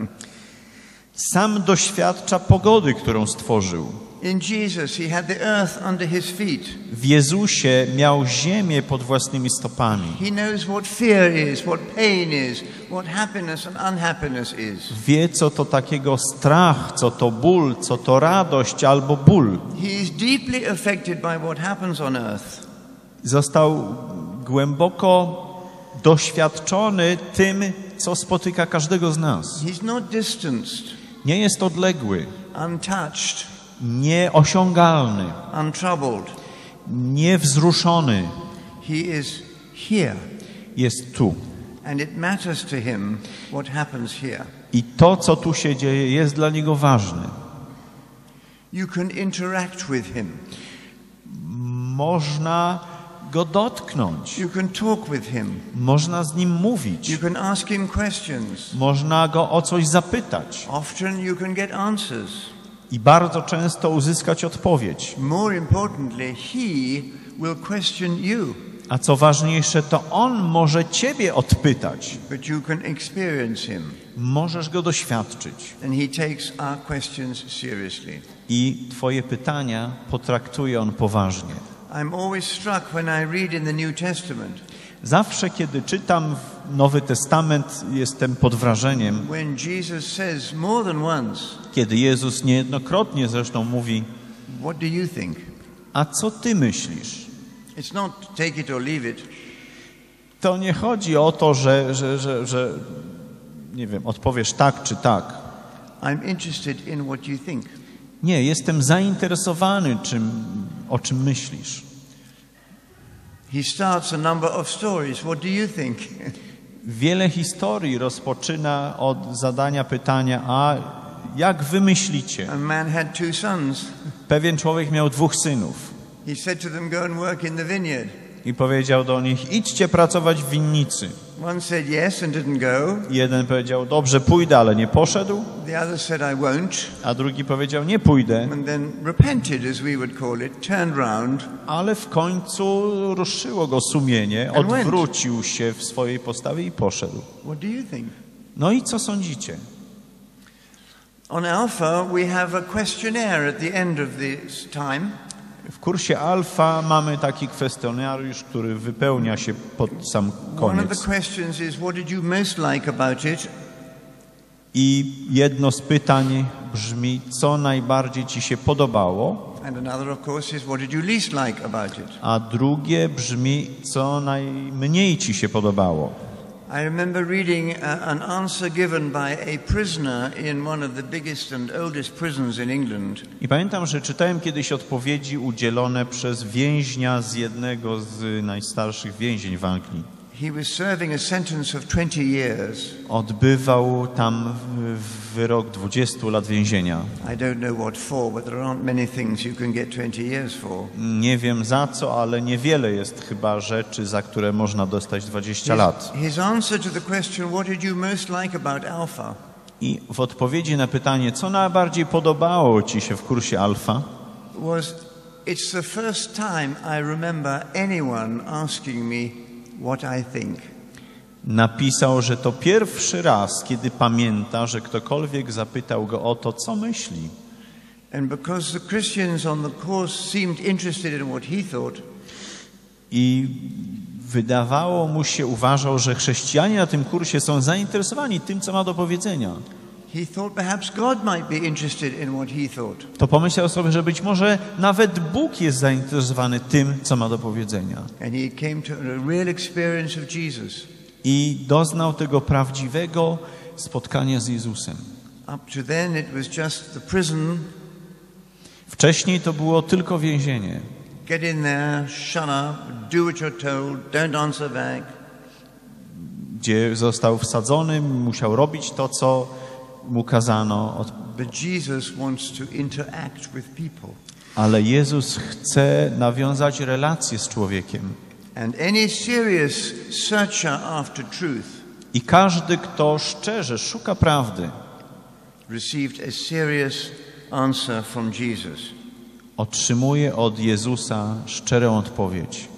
Sam doświadcza pogody, którą stworzył. In Jesus, He had the earth under His feet. W Jezusie miał ziemię pod własnymi stopami. He knows what fear is, what pain is, what happiness and unhappiness is. Wie, co to takiego strach, co to ból, co to radość albo ból. He is deeply affected by what happens on earth. Został głęboko doświadczony tym, co spotyka każdego z nas. He's not distanced, Nie jest odległy, untouched, nieosiągalny, untroubled. niewzruszony. He is here, Jest tu. and it matters to Him what happens here. I to, co tu się dzieje, jest dla Niego ważne. You can interact with Him. Można Go dotknąć. You can talk with Him. Można z Nim mówić. You can ask Him questions. Można Go o coś zapytać. Often you can get answers. I bardzo często uzyskać odpowiedź. More importantly, He will question you, A co ważniejsze, to On może Ciebie odpytać. but you can experience Him. Możesz Go doświadczyć. And He takes our questions seriously. I Twoje pytania potraktuje On poważnie. I'm always struck when I read in the New Testament Zawsze, kiedy czytam Nowy Testament, jestem pod wrażeniem, when Jesus says more than once, kiedy Jezus niejednokrotnie zresztą mówi: what do you think? a co Ty myślisz? It's not take it or leave it. To nie chodzi o to, że, że, że, że nie wiem, odpowiesz tak czy tak. I'm interested in what you think. Nie, jestem zainteresowany czym, o czym myślisz. He starts a number of stories. What do you think? Wiele historii rozpoczyna od zadania pytania: a jak wy myślicie? A man had two sons. Pewien człowiek miał dwóch synów He said to them, go and work in the vineyard. i powiedział do nich: idźcie pracować w winnicy. One said yes and didn't go. Jeden powiedział: dobrze, pójdę, ale nie poszedł. The other said, I won't. A drugi powiedział: nie pójdę, And then repented, as we would call it, turned round. ale w końcu ruszyło go sumienie, And went. odwrócił się w swojej postawie i poszedł. What do you think? No i co sądzicie? On Alpha, we have a questionnaire at the end of this time. W kursie Alfa mamy taki kwestionariusz, który wypełnia się pod sam One of koniec. the questions is, what did you most like about it? I jedno z pytań brzmi: co najbardziej ci się podobało? And another, of course, is, what did you least like about it? A drugie brzmi: co najmniej ci się podobało? I remember reading uh, an answer given by a prisoner in one of the biggest and oldest prisons in England. I pamiętam, że czytałem kiedyś odpowiedzi udzielone przez więźnia z jednego z najstarszych więzień w Anglii. He was serving a sentence of twenty years. Odbywał tam wyrok dwudziestu lat więzienia. I don't know what for, but there aren't many things you can get twenty years for. Nie wiem za co, ale niewiele jest chyba rzeczy, za które można dostać dwadzieścia lat. His, his answer to the question, what did you most like about Alpha? I w odpowiedzi na pytanie, co najbardziej podobało ci się w kursie Alfa, Was, it's the first time I remember anyone asking me what I think. napisał, że to pierwszy raz, kiedy pamięta, że ktokolwiek zapytał go o to, co myśli. And because the Christians on the course seemed interested in what he thought, I wydawało mu się, uważał, że chrześcijanie na tym kursie są zainteresowani tym, co ma do powiedzenia. he thought perhaps God might be interested in what he thought. To pomyślał sobie, że być może nawet Bóg jest zainteresowany tym, co ma do powiedzenia. And he came to a real experience of Jesus. I doznał tego prawdziwego spotkania z Jezusem. Up to then it was just the prison. Wcześniej to było tylko więzienie. Get in there, shut up, do what you're told, don't answer back. gdzie został wsadzony, musiał robić to, co mu kazano. But Jesus wants to interact with people. Ale Jezus chce nawiązać relacje z człowiekiem. And any serious searcher after truth I każdy, kto szczerze szuka prawdy, received a serious answer from Jesus. otrzymuje od Jezusa szczerą odpowiedź.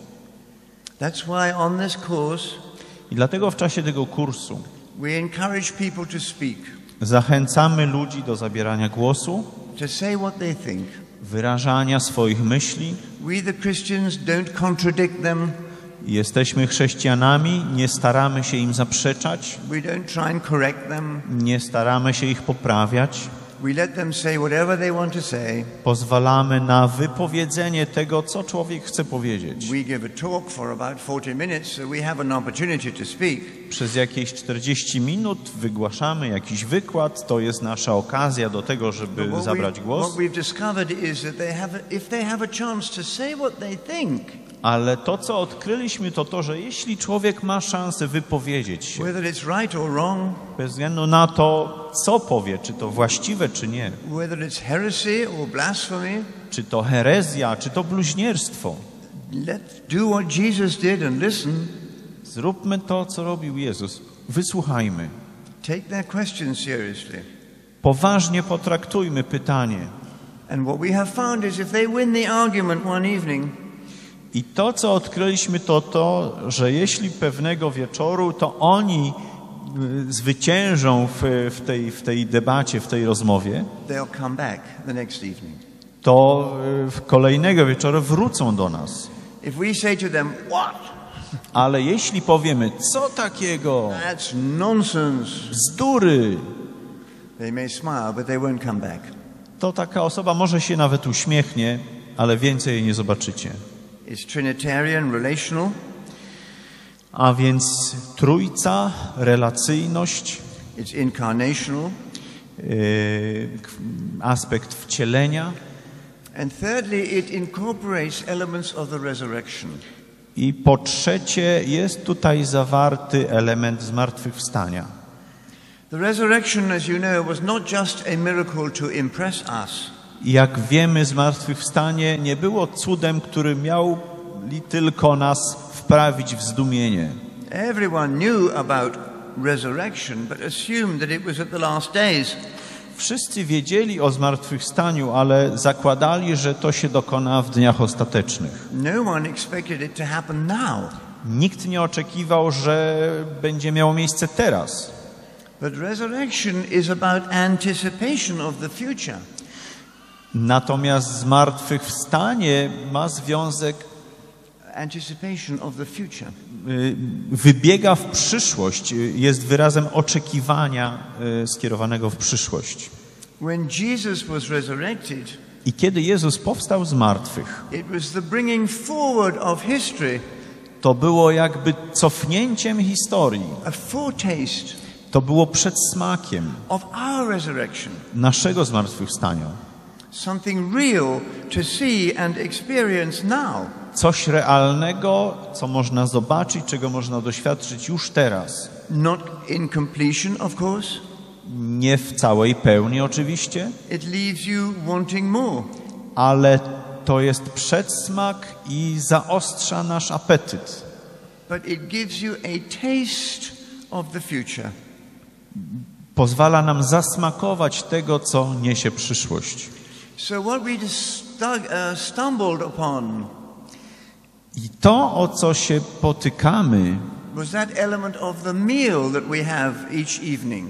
That's why on this course I dlatego w czasie tego kursu we encourage people to speak, zachęcamy ludzi do zabierania głosu, to say what they think. wyrażania swoich myśli. We the Christians don't contradict them. Jesteśmy chrześcijanami, nie staramy się im zaprzeczać, We don't try and correct them. nie staramy się ich poprawiać. We let them say whatever they want to say. Pozwalamy na wypowiedzenie tego, co człowiek chce powiedzieć. We give a talk for about forty minutes, so we have an opportunity to speak. Przez jakieś czterdzieści minut wygłaszamy jakiś wykład, to jest nasza okazja do tego, żeby But what zabrać we- głos. What we've discovered is that they have, a, if they have a chance to say what they think, Ale to, co odkryliśmy, to to, że jeśli człowiek ma szansę wypowiedzieć się, whether it's right or wrong, bez względu na to, co powie, czy to właściwe, czy nie, whether it's heresy or blasphemy, czy to herezja, czy to bluźnierstwo, let's do what Jesus did and listen. zróbmy to, co robił Jezus. Wysłuchajmy. Take their questions seriously. Poważnie potraktujmy pytanie. And what we have found is if they win the argument one evening, I to, co odkryliśmy, to to, że jeśli pewnego wieczoru, to oni y, zwyciężą w, w, tej, w tej debacie, w tej rozmowie, they'll come back the next evening. to y, w kolejnego wieczoru wrócą do nas. If we say to them, what? Ale jeśli powiemy, co takiego, That's nonsense. bzdury, They may smile, but they won't come back. to taka osoba może się nawet uśmiechnie, ale więcej jej nie zobaczycie. It's Trinitarian, relational. A więc trójca, relacyjność, It's incarnational. y, aspekt wcielenia And thirdly, it incorporates elements of the resurrection. i po trzecie jest tutaj zawarty element zmartwychwstania. The resurrection, as you know, was not just a miracle to impress us. Jak wiemy, zmartwychwstanie nie było cudem, który miał li tylko nas wprawić w zdumienie. Everyone knew about resurrection, but assumed that it was at the last days. Wszyscy wiedzieli o zmartwychwstaniu, ale zakładali, że to się dokona w dniach ostatecznych. No one expected it to happen now. Nikt nie oczekiwał, że będzie miało miejsce teraz. But resurrection is about anticipation of the future. Natomiast zmartwychwstanie ma związek, Anticipation of the future. y, wybiega w przyszłość, y, jest wyrazem oczekiwania y, skierowanego w przyszłość. When Jesus was resurrected, I kiedy Jezus powstał z martwych, it was the bringing forward of history, to było jakby cofnięciem historii. a foretaste To było przedsmakiem of our resurrection. naszego zmartwychwstania. Something real to see and experience now. Coś realnego, co można zobaczyć, czego można doświadczyć już teraz. Not in completion, of course. Nie w całej pełni oczywiście, It leaves you wanting more. ale to jest przedsmak i zaostrza nasz apetyt. But it gives you a taste of the future. Pozwala nam zasmakować tego, co niesie przyszłość. So what we stu- uh, stumbled upon I to, o co się potykamy, was that element of the meal that we have each evening.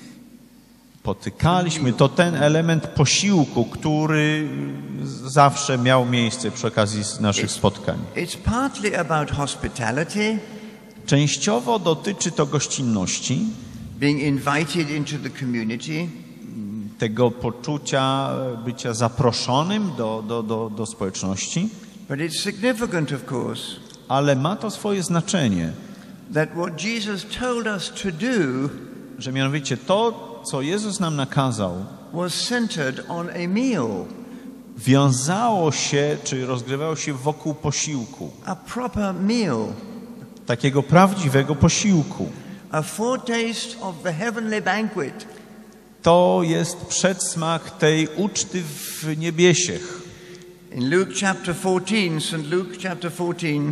potykaliśmy, to ten element posiłku, który zawsze miał miejsce przy okazji naszych spotkań. It's partly about hospitality, Częściowo dotyczy to gościnności, being invited into the community, tego poczucia bycia zaproszonym do, do, do, do społeczności, but it's significant, of course, ale ma to swoje znaczenie, that what Jesus told us to do że mianowicie to, co Jezus nam nakazał, was centered on a meal, wiązało się, czy rozgrywało się wokół posiłku, a proper meal, takiego prawdziwego posiłku, a a foretaste of the heavenly banquet. To jest przedsmak tej uczty w niebiesiech. In Luke chapter fourteen, Saint Luke chapter fourteen,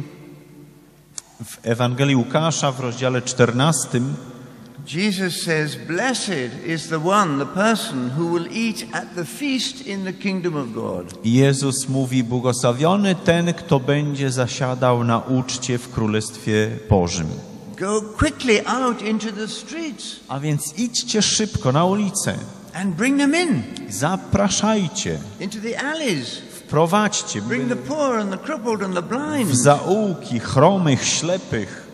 W Ewangelii Łukasza w rozdziale czternastym Jesus says, "Blessed is the one, the person who will eat at the feast in the kingdom of God." Jezus mówi: błogosławiony ten, kto będzie zasiadał na uczcie w Królestwie Bożym. Go quickly out into the streets A więc idźcie szybko na ulicę, and bring them in, zapraszajcie, into the alleys. wprowadźcie Bring the poor and the crippled and the w blind. zaułki chromych, ślepych,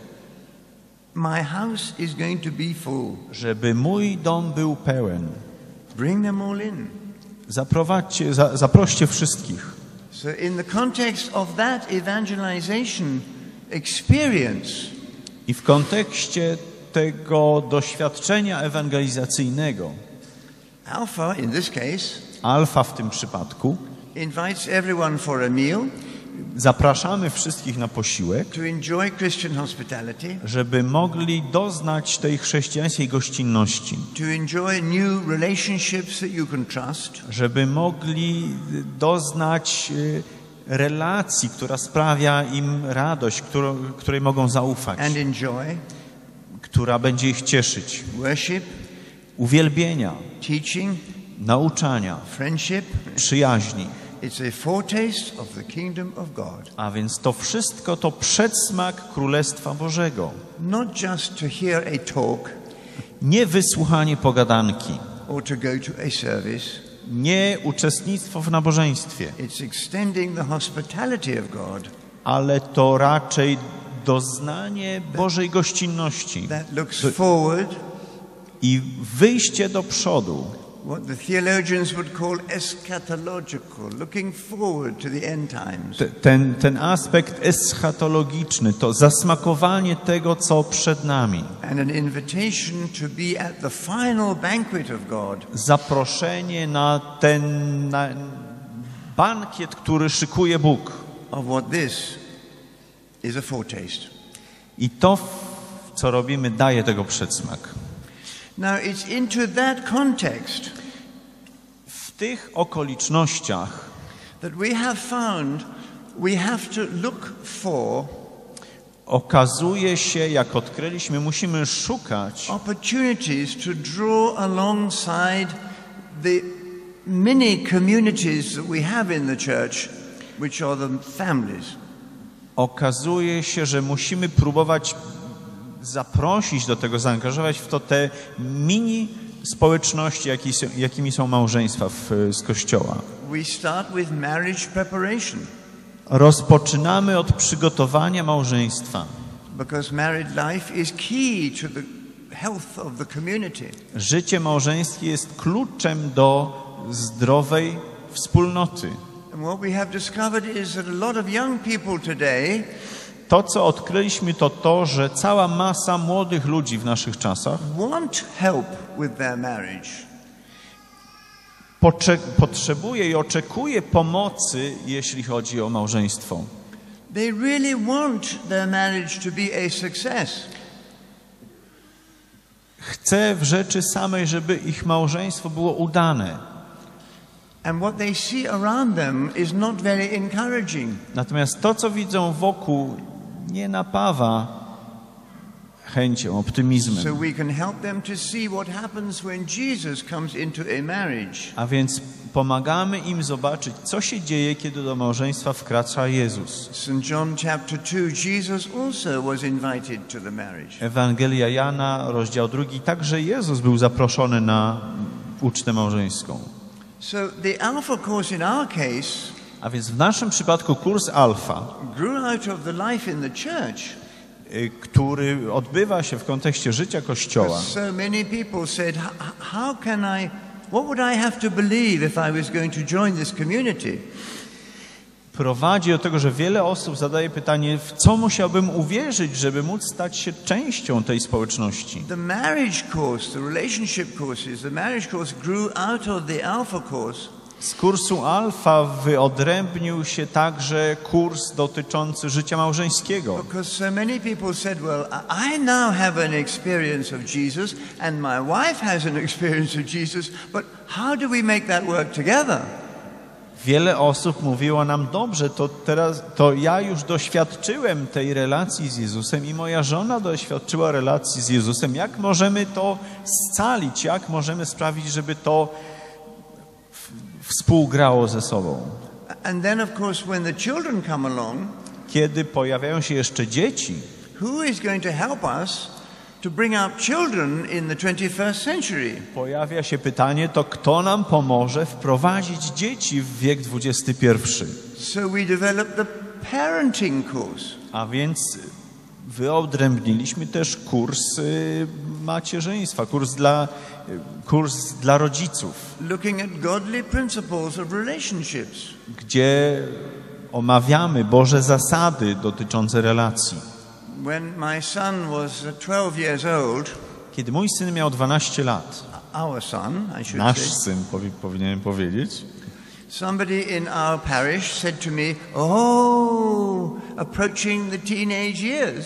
My house is going to be full. żeby mój dom był pełen. Bring them all in. Zaprowadźcie, za, zaproście wszystkich. So in the context of that evangelization experience, I w kontekście tego doświadczenia ewangelizacyjnego, Alpha, in this case, Alfa w tym przypadku, invites everyone for a meal zapraszamy wszystkich na posiłek, to enjoy Christian hospitality, żeby mogli doznać tej chrześcijańskiej gościnności, to enjoy new relationships that you can trust, żeby mogli doznać y, relacji, która sprawia im radość, którą, której mogą zaufać, and enjoy która będzie ich cieszyć, worship, uwielbienia, teaching, nauczania, friendship. przyjaźni. It's a foretaste of the kingdom of God. A więc to wszystko to przedsmak Królestwa Bożego. Not just to hear a talk Nie wysłuchanie pogadanki, or to go to a service. nie uczestnictwo w nabożeństwie, It's extending the hospitality of God ale to raczej doznanie Bożej gościnności that looks forward, i wyjście do przodu, what the theologians would call eschatological, looking forward to the end times. Te- ten, ten aspekt eschatologiczny, to zasmakowanie tego, co przed nami, And an invitation to be at the final banquet of God. zaproszenie na ten na bankiet, który szykuje Bóg. Of what this is a foretaste. I to, co robimy, daje tego przedsmak. Now it's into that context W tych okolicznościach that we have found we have to look for okazuje się, jak odkryliśmy, musimy szukać opportunities to draw alongside the many communities that we have in the church, which are the families. okazuje się, że musimy próbować zaprosić do tego, zaangażować w to te mini społeczności, jaki są, jakimi są małżeństwa w, z Kościoła. We start with marriage preparation Rozpoczynamy od przygotowania małżeństwa, because married life is key to the health of the community. życie małżeńskie jest kluczem do zdrowej wspólnoty. And what we have discovered is that a lot of young people today To, co odkryliśmy, to to, że cała masa młodych ludzi w naszych czasach want help with their marriage. pocze- potrzebuje i oczekuje pomocy, jeśli chodzi o małżeństwo. They really want their marriage to be a success. Chce w rzeczy samej, żeby ich małżeństwo było udane. And what they see around them is not very encouraging. Natomiast to, co widzą wokół, nie napawa chęcią, So optymizmem. we can help them to see what happens when Jesus comes into a marriage. A więc pomagamy im zobaczyć, co się dzieje, kiedy do małżeństwa wkracza Jezus. Saint John chapter two, Jesus also was invited to the marriage. Ewangelia Jana, rozdział drugi, także Jezus był zaproszony na ucztę małżeńską. So the Alpha course in our case A więc w naszym przypadku kurs Alfa, grew out of the life in the church. y, który odbywa się w kontekście życia Kościoła, So many people said, "H- how can I, what would I have to believe if I was going to join this community? prowadzi do tego, że wiele osób zadaje pytanie, w co musiałbym uwierzyć, żeby móc stać się częścią tej społeczności. The marriage course, the relationship courses, the marriage course grew out of the Alpha course Z kursu Alfa wyodrębnił się także kurs dotyczący życia małżeńskiego. Because so many people said, well, I now have an experience of Jesus and my wife has an experience of Jesus, but how do we make that work together? Wiele osób mówiło nam, dobrze, to teraz, to ja już doświadczyłem tej relacji z Jezusem i moja żona doświadczyła relacji z Jezusem. Jak możemy to scalić? Jak możemy sprawić, żeby to współgrało ze sobą? And then of course when the children come along, kiedy pojawiają się jeszcze dzieci, who is going to help us to bring up children in the twenty-first century? Pojawia się pytanie, to kto nam pomoże wprowadzić dzieci w wiek dwudziesty pierwszy? So we developed the parenting course. A więc wyodrębniliśmy też kurs y, macierzyństwa, kurs dla, y, kurs dla rodziców. Looking at godly principles of relationships. Gdzie omawiamy Boże zasady dotyczące relacji. When my son was twelve years old, kiedy mój syn miał dwanaście lat, our son, I should nasz say, syn powi- powinienem powiedzieć, somebody in our parish said to me, oh, approaching the teenage years.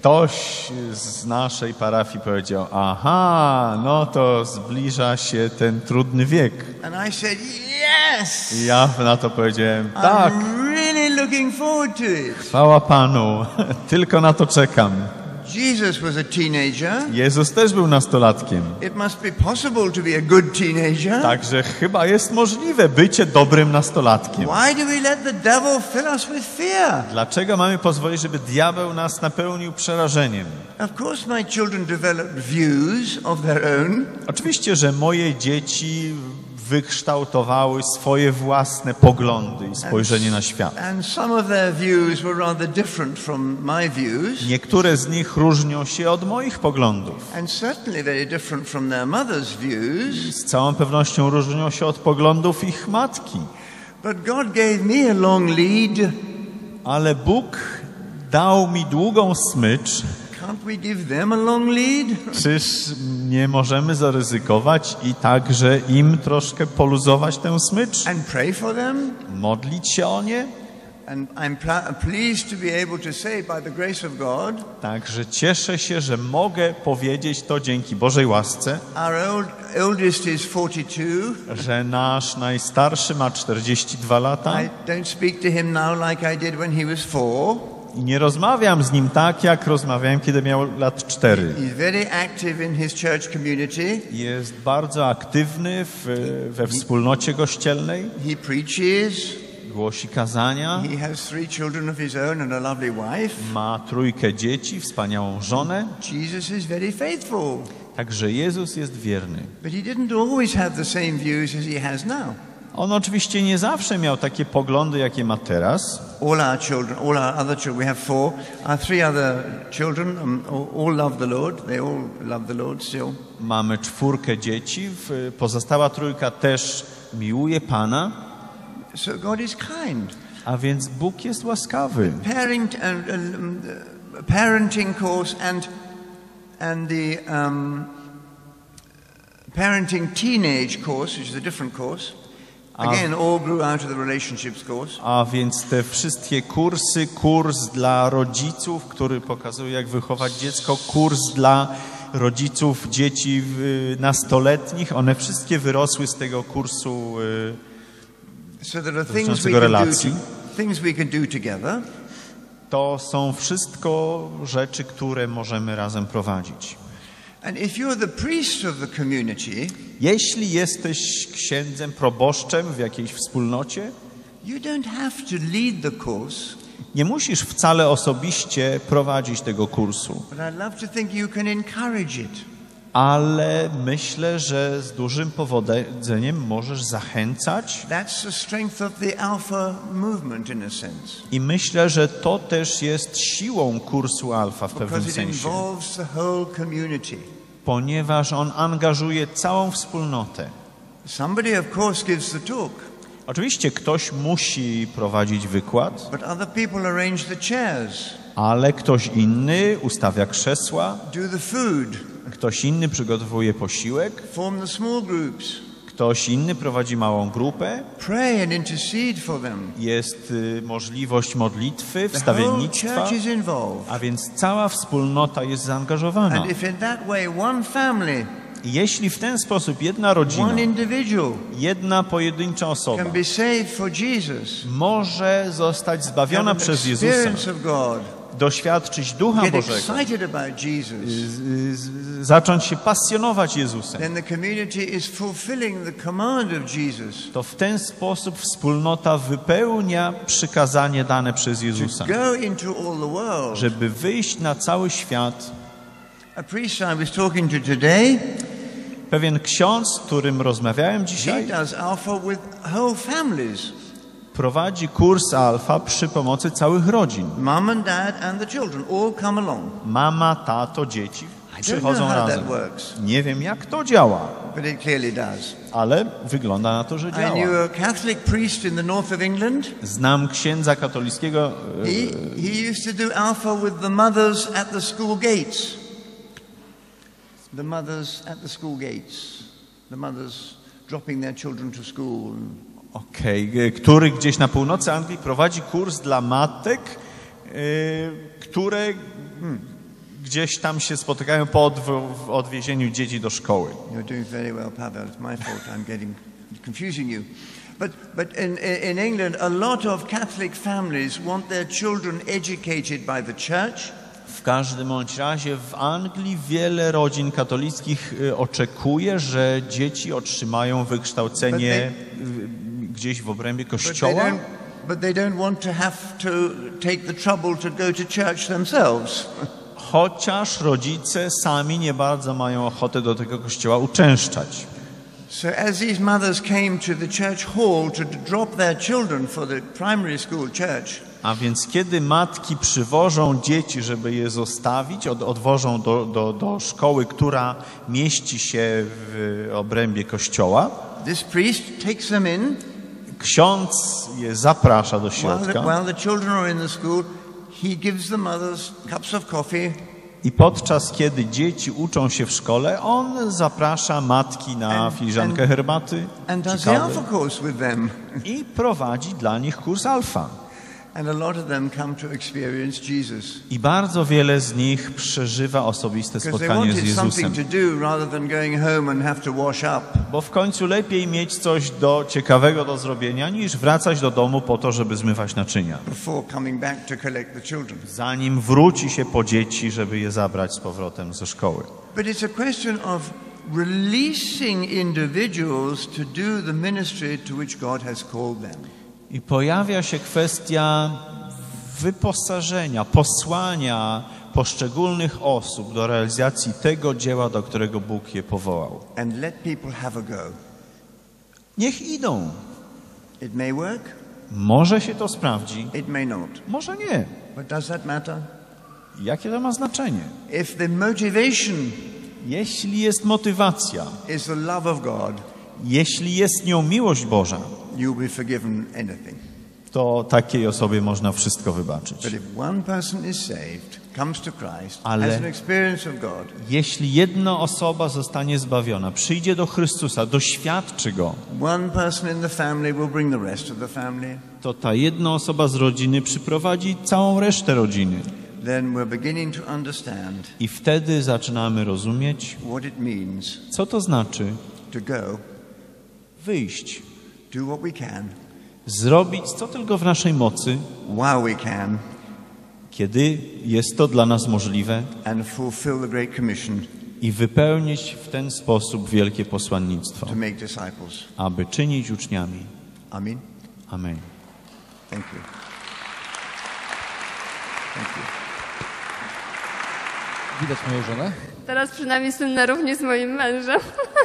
Ktoś z naszej parafii powiedział, aha, no to zbliża się ten trudny wiek. And I said, yes! I ja na to powiedziałem, tak, I'm really looking forward to it. chwała Panu, tylko na to czekam. Jesus was a teenager. Jezus też był nastolatkiem. It must be possible to be a good teenager. Także chyba jest możliwe bycie dobrym nastolatkiem. Why do we let the devil fill us with fear? Dlaczego mamy pozwolić, żeby diabeł nas napełnił przerażeniem? Of course my children developed views of their own. Oczywiście, że moje dzieci wykształtowały swoje własne poglądy i spojrzenie na świat. And some of their views were rather different from my views. Niektóre z nich różnią się od moich poglądów. And certainly very different from their mother's views. Z całą pewnością różnią się od poglądów ich matki. But God gave me a long lead. Ale Bóg dał mi długą smycz. Can't we give them a long lead? Czyż nie możemy zaryzykować i także im troszkę poluzować tę smycz? And pray for them? Modlić się o nie? And I'm pl- pleased to be able to say by the grace of God. Także cieszę się, że mogę powiedzieć to dzięki Bożej łasce, Our old, eldest is forty-two. że nasz najstarszy ma czterdzieści dwa lata I don't speak to him now like I did when he was four. i nie rozmawiam z nim tak, jak rozmawiałem, kiedy miał lat cztery. He's very active in his church community. Jest bardzo aktywny w, we wspólnocie kościelnej, He preaches. głosi kazania, He has three children of his own and a lovely wife. ma trójkę dzieci, wspaniałą żonę. Jesus is very faithful. Także Jezus jest wierny. But he didn't always have the same views as he has now. On oczywiście nie zawsze miał takie poglądy, jakie ma teraz. All our children, all our other children, we have four, our three other children, um, all, all love the Lord. They all love the Lord still. Mamy czwórkę dzieci, w- pozostała trójka też miłuje Pana, So God is kind. a więc Bóg jest łaskawy. Parent and um, uh, parenting course and and the um, parenting teenage course, which is a different course. Again, all grew out of the relationships course. A więc te wszystkie kursy, kurs dla rodziców, który pokazuje, jak wychować dziecko, kurs dla rodziców dzieci y, nastoletnich, one wszystkie wyrosły z tego kursu y, So there are things we dotyczącego can do, relacji. to, things we can do together. To są wszystko rzeczy, które możemy razem prowadzić. And if you're the priest of the community, Jeśli jesteś księdzem, proboszczem w jakiejś wspólnocie, you don't have to lead the course, nie musisz wcale osobiście prowadzić tego kursu, but I'd love to think you can encourage it. ale myślę, że z dużym powodzeniem możesz zachęcać That's the strength of the Alpha movement in a sense, i myślę, że to też jest siłą kursu Alfa w pewnym because it sensie, involves the whole community. ponieważ on angażuje całą wspólnotę. Somebody, of course, gives the talk, Oczywiście ktoś musi prowadzić wykład, but other people arrange the chairs, ale ktoś inny ustawia krzesła, do the food, ktoś inny przygotowuje posiłek, form the small groups. Ktoś inny prowadzi małą grupę. Pray and intercede for them. Jest y, możliwość modlitwy, The whole wstawiennictwa, church is involved. a więc cała wspólnota jest zaangażowana. And if in that way one family, Jeśli w ten sposób jedna rodzina, one individual jedna pojedyncza osoba can be saved for Jesus, może zostać have zbawiona an przez Jezusa, experience of God, doświadczyć Ducha get Bożego, excited about Jesus, z- z- zacząć się pasjonować Jezusem, then the community is fulfilling the command of Jesus to w ten sposób wspólnota wypełnia przykazanie dane przez Jezusa, to go into all the world. żeby wyjść na cały świat. A priest I was talking to today, Pewien ksiądz, z którym rozmawiałem he dzisiaj, does alpha with whole families, prowadzi kurs alfa przy pomocy całych rodzin. mom and dad and the children all come along. Mama, tato, dzieci I don't przychodzą know how that razem. works, Nie wiem, jak to działa, but it clearly does. ale wygląda na to, że I knew działa. a Catholic priest in the north of England. Znam księdza katolickiego, e, He, he used to do alpha with the mothers at the school gates. The mothers at the school gates. The mothers dropping their children to school. okej, e, który gdzieś na północy Anglii prowadzi kurs dla matek, e, które hmm, gdzieś tam się spotykają po odw- w odwiezieniu dzieci do szkoły. You're doing very well, Pavel. It's my fault. I'm getting confusing you. But, but in, in England, a lot of Catholic families want their children educated by the church. W każdym bądź razie w Anglii wiele rodzin katolickich e, oczekuje, że dzieci otrzymają wykształcenie e, gdzieś w obrębie But they, kościoła, don't, but they don't want to have to take the trouble to go to church themselves. chociaż rodzice sami nie bardzo mają ochotę do tego kościoła uczęszczać. So as these mothers came to the church hall to drop their children for the primary school church, A więc kiedy matki przywożą dzieci, żeby je zostawić, od, odwożą do, do, do szkoły, która mieści się w obrębie kościoła, this priest takes them in ksiądz je zaprasza do while the, środka while the children are in the school. He gives the mothers cups of coffee i podczas kiedy dzieci uczą się w szkole, on zaprasza matki na And- filiżankę and- herbaty and czy does the kawy alpha course with them. i prowadzi dla nich kurs alfa. And a lot of them come to experience Jesus I bardzo wiele z nich przeżywa osobiste because they spotkanie z wanted something Jezusem. to do rather than going home and have to wash up. Bo w końcu lepiej mieć coś do, ciekawego do zrobienia, niż wracać do domu po to, żeby zmywać naczynia. Before coming back to collect the children. Zanim wróci się po dzieci, żeby je zabrać z powrotem ze szkoły. But it's a question of releasing individuals to do the ministry to which God has called them. I pojawia się kwestia wyposażenia, posłania poszczególnych osób do realizacji tego dzieła, do którego Bóg je powołał. And let people have a go. Niech idą. It may work, Może się to sprawdzi, it may not. może nie. But does that matter? Jakie to ma znaczenie? If the motivation Jeśli jest motywacja, is the love of God, jeśli jest nią miłość Boża, you'll be forgiven anything. to takiej osobie można wszystko wybaczyć. But if one person is saved, comes to Christ, Ale- has an experience of God, Jeśli jedna osoba zostanie zbawiona, przyjdzie do Chrystusa, doświadczy Go, one person in the family will bring the rest of the family, to ta jedna osoba z rodziny przyprowadzi całą resztę rodziny. then we're beginning to understand I wtedy zaczynamy rozumieć, what it means co to znaczy to go, wyjść, do what we can, zrobić co tylko w naszej mocy, while we can, kiedy jest to dla nas możliwe and fulfill the Great Commission i wypełnić w ten sposób wielkie posłannictwo, to make disciples. aby czynić uczniami. Amen. Amen. Thank you. Thank you. Widać moją żonę? Teraz przynajmniej słynna równie z moim mężem.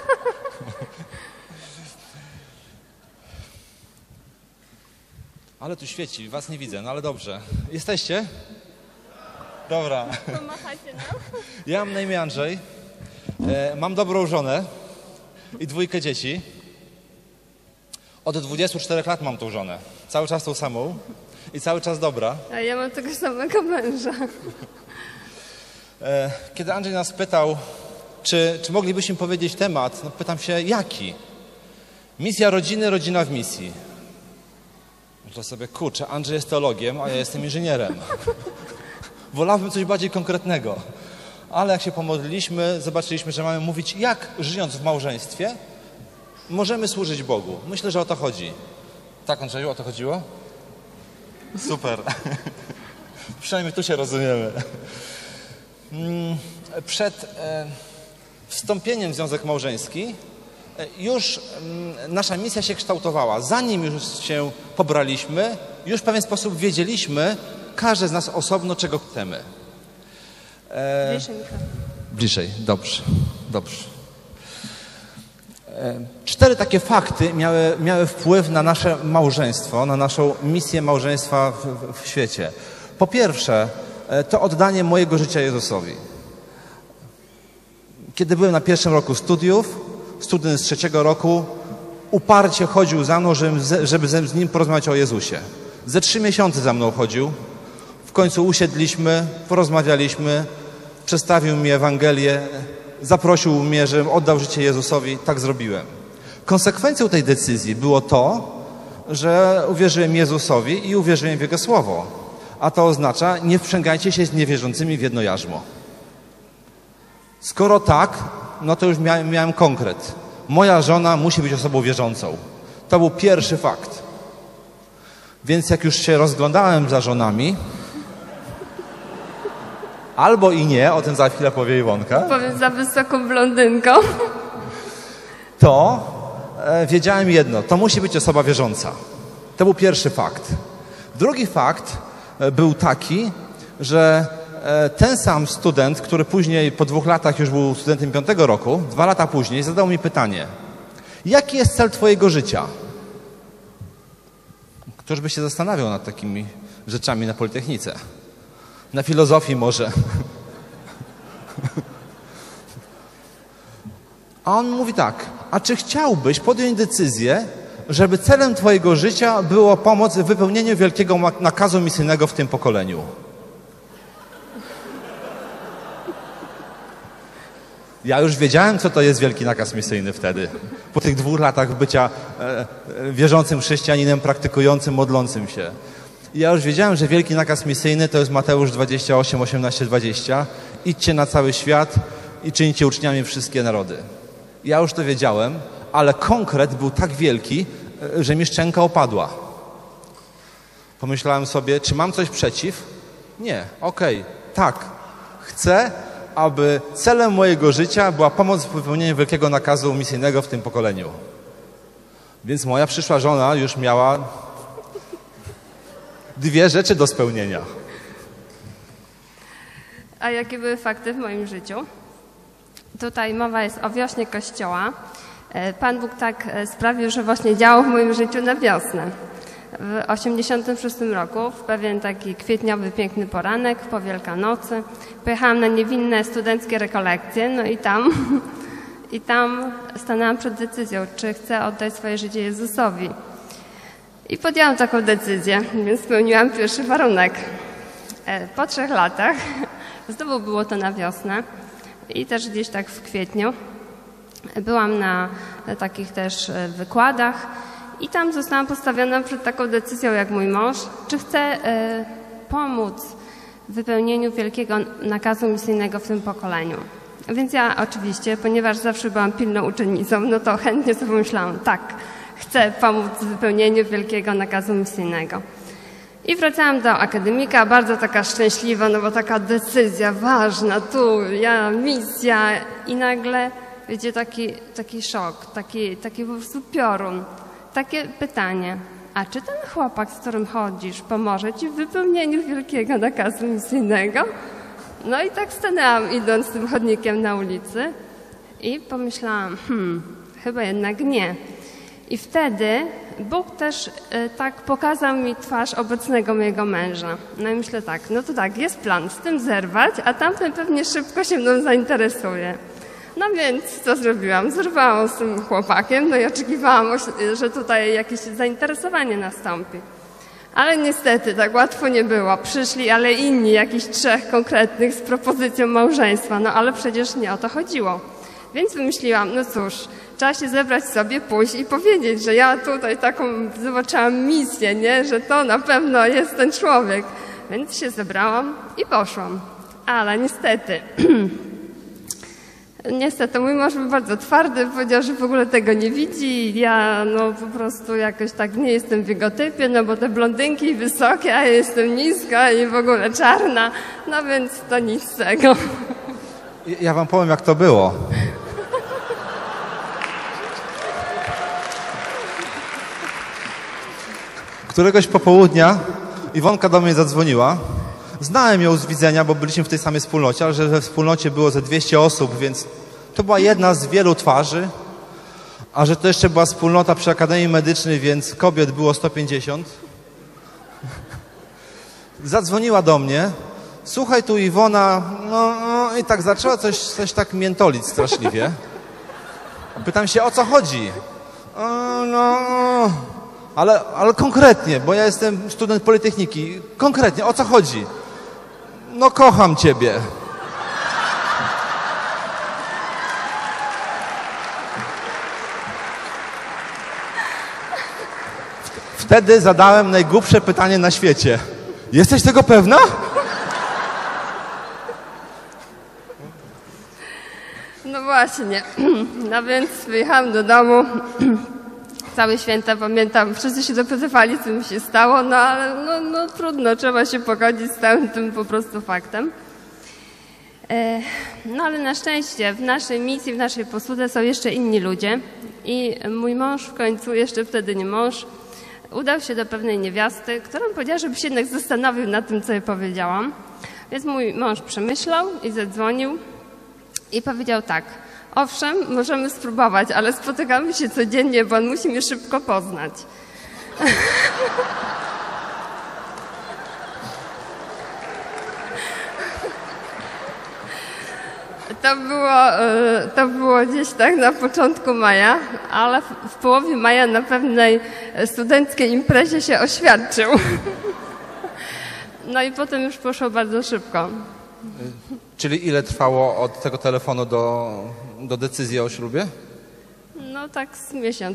Ale tu świeci, was nie widzę, no ale dobrze. Jesteście? Dobra. Pomachajcie nam. Ja mam na imię Andrzej. E, mam dobrą żonę i dwójkę dzieci. Od dwudziestu czterech lat mam tą żonę. Cały czas tą samą i cały czas dobra. A ja mam tego samego męża. E, kiedy Andrzej nas pytał, czy, czy moglibyśmy powiedzieć temat, no pytam się, jaki? Misja rodziny, rodzina w misji. Myślę sobie, kurczę, Andrzej jest teologiem, a ja jestem inżynierem. Wolałbym coś bardziej konkretnego. Ale jak się pomodliliśmy, zobaczyliśmy, że mamy mówić, jak żyjąc w małżeństwie możemy służyć Bogu. Myślę, że o to chodzi. Tak, Andrzeju, o to chodziło? Super. Przynajmniej tu się rozumiemy. Przed e, wstąpieniem w związek małżeński e, już m, nasza misja się kształtowała. Zanim już się pobraliśmy, już w pewien sposób wiedzieliśmy, każdy z nas osobno, czego chcemy. E, Bliżej, Michał. bliżej, dobrze, dobrze. E, cztery takie fakty miały, miały wpływ na nasze małżeństwo, na naszą misję małżeństwa w, w, w świecie. Po pierwsze, e, to oddanie mojego życia Jezusowi. Kiedy byłem na pierwszym roku studiów, student z trzeciego roku uparcie chodził za mną, żeby, żeby z nim porozmawiać o Jezusie. Ze trzy miesiące za mną chodził. W końcu usiedliśmy, porozmawialiśmy, przedstawił mi Ewangelię, zaprosił mnie, żebym oddał życie Jezusowi. Tak zrobiłem. Konsekwencją tej decyzji było to, że uwierzyłem Jezusowi i uwierzyłem w Jego Słowo. A to oznacza, nie wprzęgajcie się z niewierzącymi w jedno jarzmo. Skoro tak, no to już miałem, miałem konkret. Moja żona musi być osobą wierzącą. To był pierwszy fakt. Więc jak już się rozglądałem za żonami, albo i nie, o tym za chwilę powie Iwonka, Powiem za wysoką blondynką. to e, wiedziałem jedno, to musi być osoba wierząca. To był pierwszy fakt. Drugi fakt e, był taki, że e, ten sam student, który później po dwóch latach już był studentem piątego roku, dwa lata później zadał mi pytanie: jaki jest cel twojego życia? Któż by się zastanawiał nad takimi rzeczami na Politechnice? Na filozofii może. A on mówi tak: a czy chciałbyś podjąć decyzję, żeby celem twojego życia było pomoc w wypełnieniu wielkiego nakazu misyjnego w tym pokoleniu? Ja już wiedziałem, co to jest wielki nakaz misyjny wtedy. Po tych dwóch latach bycia e, e, wierzącym chrześcijaninem, praktykującym, modlącym się. Ja już wiedziałem, że wielki nakaz misyjny to jest Mateusz dwadzieścia osiem, osiemnaście, dwadzieścia. Idźcie na cały świat i czyńcie uczniami wszystkie narody. Ja już to wiedziałem, ale konkret był tak wielki, że mi szczęka opadła. Pomyślałem sobie, czy mam coś przeciw? Nie, okej, okay, tak. Chcę, aby celem mojego życia była pomoc w wypełnieniu wielkiego nakazu misyjnego w tym pokoleniu. Więc moja przyszła żona już miała dwie rzeczy do spełnienia. A jakie były fakty w moim życiu? Tutaj mowa jest o wiośnie Kościoła. Pan Bóg tak sprawił, że właśnie działał w moim życiu na wiosnę. W osiemdziesiątym szóstym roku, w pewien taki kwietniowy, piękny poranek, po Wielkanocy, pojechałam na niewinne studenckie rekolekcje, no i tam, i tam stanęłam przed decyzją, czy chcę oddać swoje życie Jezusowi. I podjęłam taką decyzję, więc spełniłam pierwszy warunek. Po trzech latach, znowu było to na wiosnę i też gdzieś tak w kwietniu, byłam na takich też wykładach i tam zostałam postawiona przed taką decyzją jak mój mąż, czy chcę pomóc w wypełnieniu wielkiego nakazu misyjnego w tym pokoleniu. Więc ja oczywiście, ponieważ zawsze byłam pilną uczennicą, no to chętnie sobie myślałam, tak, chcę pomóc w wypełnieniu wielkiego nakazu misyjnego. I wracałam do akademika, bardzo taka szczęśliwa, no bo taka decyzja ważna, tu ja, misja i nagle, wiecie, taki, taki szok, taki, taki po prostu piorun. Takie pytanie: a czy ten chłopak, z którym chodzisz, pomoże ci w wypełnieniu wielkiego nakazu misyjnego? No i tak stanęłam, idąc tym chodnikiem na ulicy i pomyślałam, hmm, chyba jednak nie. I wtedy Bóg też y, tak pokazał mi twarz obecnego mojego męża. No i myślę tak, no to tak, jest plan, z tym zerwać, a tamten pewnie szybko się mną zainteresuje. No więc co zrobiłam? Zerwałam z tym chłopakiem, no i oczekiwałam, że tutaj jakieś zainteresowanie nastąpi. Ale niestety tak łatwo nie było. Przyszli, ale inni, jakichś trzech konkretnych z propozycją małżeństwa. No ale przecież nie o to chodziło. Więc wymyśliłam, no cóż, trzeba się zebrać sobie, pójść i powiedzieć, że ja tutaj taką zobaczyłam misję, nie? Że to na pewno jest ten człowiek. Więc się zebrałam i poszłam. Ale niestety, niestety mój mąż był bardzo twardy, powiedział, że w ogóle tego nie widzi. Ja no po prostu jakoś tak nie jestem w jego typie, no bo te blondynki wysokie, a ja jestem niska i w ogóle czarna. No więc to nic z tego. Ja wam powiem, jak to było. Któregoś popołudnia Iwonka do mnie zadzwoniła. Znałem ją z widzenia, bo byliśmy w tej samej wspólnocie, ale że we wspólnocie było ze dwieście osób, więc to była jedna z wielu twarzy. A że to jeszcze była wspólnota przy Akademii Medycznej, więc kobiet było sto pięćdziesiąt. Zadzwoniła do mnie. Słuchaj, tu Iwona, no, no i tak zaczęła coś, coś tak miętolić straszliwie. Pytam się, o co chodzi? O, no, ale, ale konkretnie, bo ja jestem student Politechniki. Konkretnie, o co chodzi? No, kocham ciebie. Wtedy zadałem najgłupsze pytanie na świecie. Jesteś tego pewna? No właśnie. No więc wyjechałam do domu. Całe święta pamiętam, wszyscy się dopytywali, co mi się stało, no ale no, no trudno, trzeba się pogodzić z całym tym po prostu faktem. E, no ale na szczęście w naszej misji, w naszej posłudze są jeszcze inni ludzie i mój mąż w końcu, jeszcze wtedy nie mąż, udał się do pewnej niewiasty, która mu powiedziała, żeby się jednak zastanowił nad tym, co jej powiedziałam. Więc mój mąż przemyślał i zadzwonił i powiedział tak: owszem, możemy spróbować, ale spotykamy się codziennie, bo on musi mnie szybko poznać. To było, to było gdzieś tak na początku maja, ale w połowie maja na pewnej studenckiej imprezie się oświadczył. No i potem już poszło bardzo szybko. Czyli ile trwało od tego telefonu do, do decyzji o ślubie? No tak z miesiąc.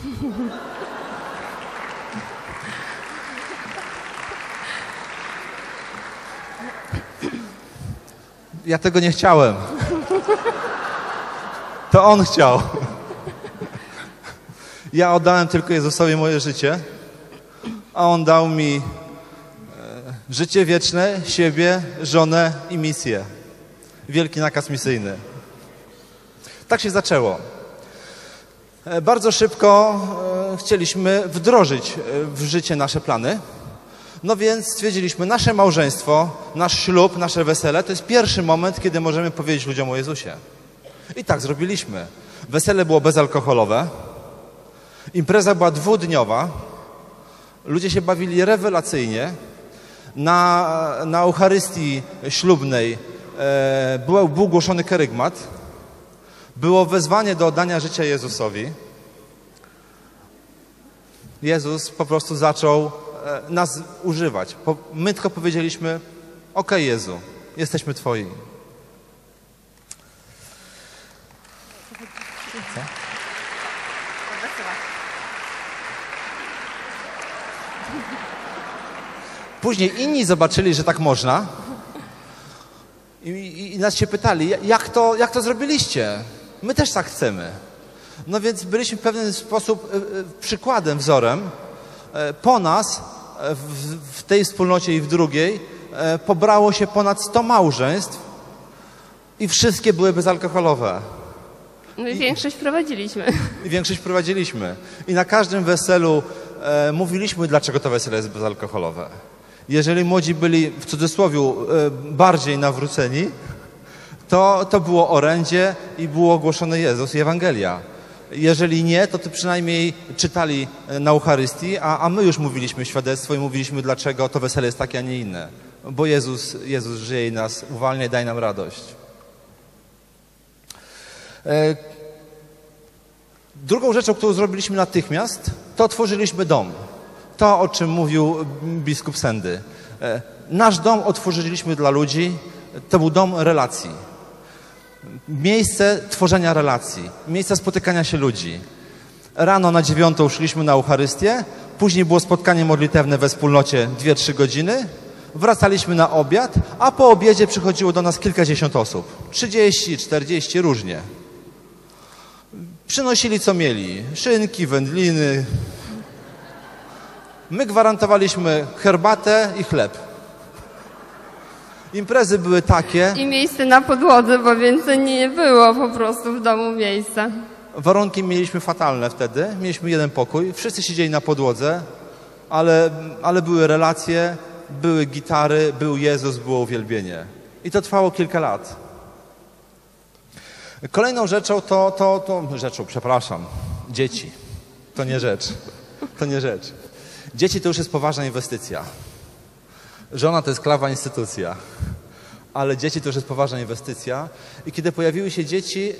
Ja tego nie chciałem. To on chciał. Ja oddałem tylko Jezusowi moje życie, a on dał mi e, życie wieczne, siebie, żonę i misję. Wielki nakaz misyjny. Tak się zaczęło. E, bardzo szybko e, chcieliśmy wdrożyć e, w życie nasze plany. No więc stwierdziliśmy, nasze małżeństwo, nasz ślub, nasze wesele to jest pierwszy moment, kiedy możemy powiedzieć ludziom o Jezusie. I tak zrobiliśmy. Wesele było bezalkoholowe, impreza była dwudniowa, ludzie się bawili rewelacyjnie. Na, na Eucharystii ślubnej e, był, był głoszony kerygmat, było wezwanie do oddania życia Jezusowi. Jezus po prostu zaczął nas używać. My tylko powiedzieliśmy: okej, Jezu, jesteśmy Twoi. Co? Później inni zobaczyli, że tak można i, i, i nas się pytali, jak to, jak to zrobiliście? My też tak chcemy. No więc byliśmy w pewien sposób przykładem, wzorem. Po nas w, w tej wspólnocie i w drugiej pobrało się ponad sto małżeństw i wszystkie były bezalkoholowe. No i większość prowadziliśmy. I większość prowadziliśmy. I na każdym weselu e, mówiliśmy, dlaczego to wesele jest bezalkoholowe. Jeżeli młodzi byli, w cudzysłowie, e, bardziej nawróceni, to, to było orędzie i było ogłoszony Jezus i Ewangelia. Jeżeli nie, to, to przynajmniej czytali na Eucharystii, a, a my już mówiliśmy świadectwo i mówiliśmy, dlaczego to wesele jest takie, a nie inne. Bo Jezus, Jezus żyje i nas uwalnia i daje nam radość. E, drugą rzeczą, którą zrobiliśmy natychmiast, to otworzyliśmy dom. To, o czym mówił biskup Sendy. E, nasz dom otworzyliśmy dla ludzi. To był dom relacji. miejsce tworzenia relacji, miejsce spotykania się ludzi. Rano na dziewiątą szliśmy na Eucharystię, później było spotkanie modlitewne we wspólnocie dwie trzy godziny, wracaliśmy na obiad, a po obiedzie przychodziło do nas kilkadziesiąt osób. trzydzieści, czterdzieści, różnie. Przynosili co mieli. Szynki, wędliny. My gwarantowaliśmy herbatę i chleb. Imprezy były takie... I miejsce na podłodze, bo więcej nie było po prostu w domu miejsca. Warunki mieliśmy fatalne wtedy. Mieliśmy jeden pokój. Wszyscy siedzieli na podłodze, ale, ale były relacje, były gitary, był Jezus, było uwielbienie. I to trwało kilka lat. Kolejną rzeczą to, to, to... Rzeczą, przepraszam. Dzieci. To nie rzecz. To nie rzecz. Dzieci to już jest poważna inwestycja. Żona to jest klawa instytucja. Ale dzieci to już jest poważna inwestycja. I kiedy pojawiły się dzieci,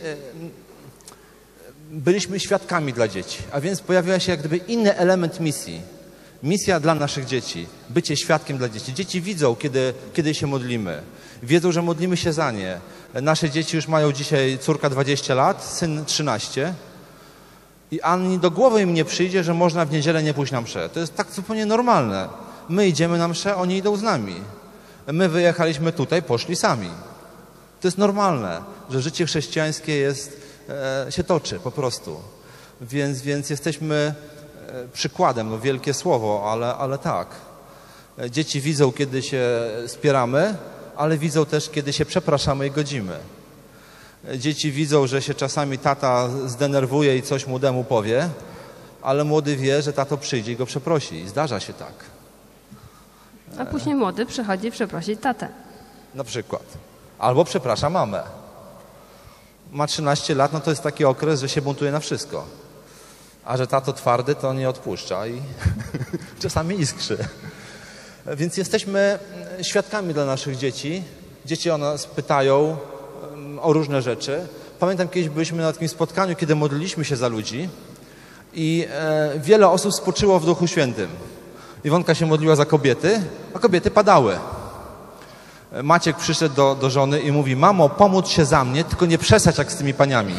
byliśmy świadkami dla dzieci. A więc pojawił się jak gdyby inny element misji. Misja dla naszych dzieci. Bycie świadkiem dla dzieci. Dzieci widzą, kiedy, kiedy się modlimy. Wiedzą, że modlimy się za nie. Nasze dzieci już mają dzisiaj, córka dwadzieścia lat, syn trzynaście. I ani do głowy im nie przyjdzie, że można w niedzielę nie pójść na mszę. To jest tak zupełnie normalne. My idziemy na mszę, oni idą z nami. My wyjechaliśmy tutaj, poszli sami. To jest normalne, że życie chrześcijańskie jest, e, się toczy po prostu. Więc, więc jesteśmy e, przykładem, no wielkie słowo, ale, ale tak. E, dzieci widzą, kiedy się spieramy, ale widzą też, kiedy się przepraszamy i godzimy. E, dzieci widzą, że się czasami tata zdenerwuje i coś młodemu powie, ale młody wie, że tato przyjdzie i go przeprosi. I zdarza się tak. A później młody przychodzi przeprosić tatę. Na przykład. Albo przeprasza mamę. Ma trzynaście lat, no to jest taki okres, że się buntuje na wszystko. A że tato twardy, to nie odpuszcza i czasami iskrzy. Więc jesteśmy świadkami dla naszych dzieci. Dzieci o nas pytają o różne rzeczy. Pamiętam, kiedyś byliśmy na takim spotkaniu, kiedy modliliśmy się za ludzi i e, wiele osób spoczyło w Duchu Świętym. Iwonka się modliła za kobiety, a kobiety padały. Maciek przyszedł do, do żony i mówi: mamo, pomódl się za mnie, tylko nie przesadź jak z tymi paniami.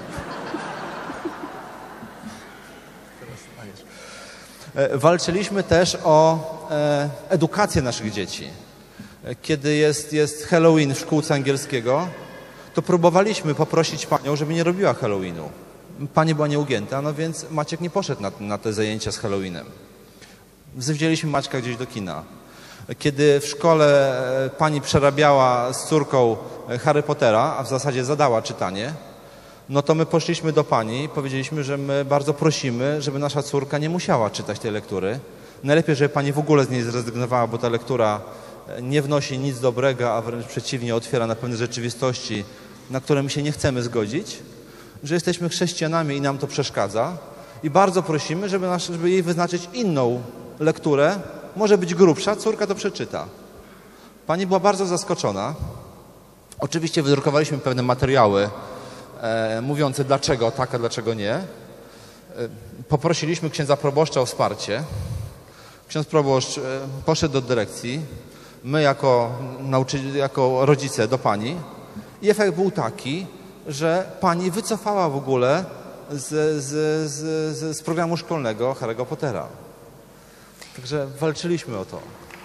Walczyliśmy też o e, edukację naszych dzieci. Kiedy jest, jest Halloween w szkółce angielskiego, to próbowaliśmy poprosić panią, żeby nie robiła Halloweenu. Pani była nieugięta, no więc Maciek nie poszedł na, na te zajęcia z Halloweenem. Wzięliśmy Maćka gdzieś do kina. Kiedy w szkole pani przerabiała z córką Harry Pottera, a w zasadzie zadała czytanie, no to my poszliśmy do pani i powiedzieliśmy, że my bardzo prosimy, żeby nasza córka nie musiała czytać tej lektury. Najlepiej, żeby pani w ogóle z niej zrezygnowała, bo ta lektura nie wnosi nic dobrego, a wręcz przeciwnie, otwiera na pewne rzeczywistości, na które my się nie chcemy zgodzić, że jesteśmy chrześcijanami i nam to przeszkadza. I bardzo prosimy, żeby, nasz, żeby jej wyznaczyć inną lekturę, może być grubsza, córka to przeczyta. Pani była bardzo zaskoczona. Oczywiście wydrukowaliśmy pewne materiały e, mówiące dlaczego tak, a dlaczego nie. E, poprosiliśmy księdza proboszcza o wsparcie. Ksiądz proboszcz e, poszedł do dyrekcji, my jako, nauczyciele, jako rodzice do pani i efekt był taki, że pani wycofała w ogóle z, z, z, z, z programu szkolnego Harry'ego Pottera. Także walczyliśmy o to.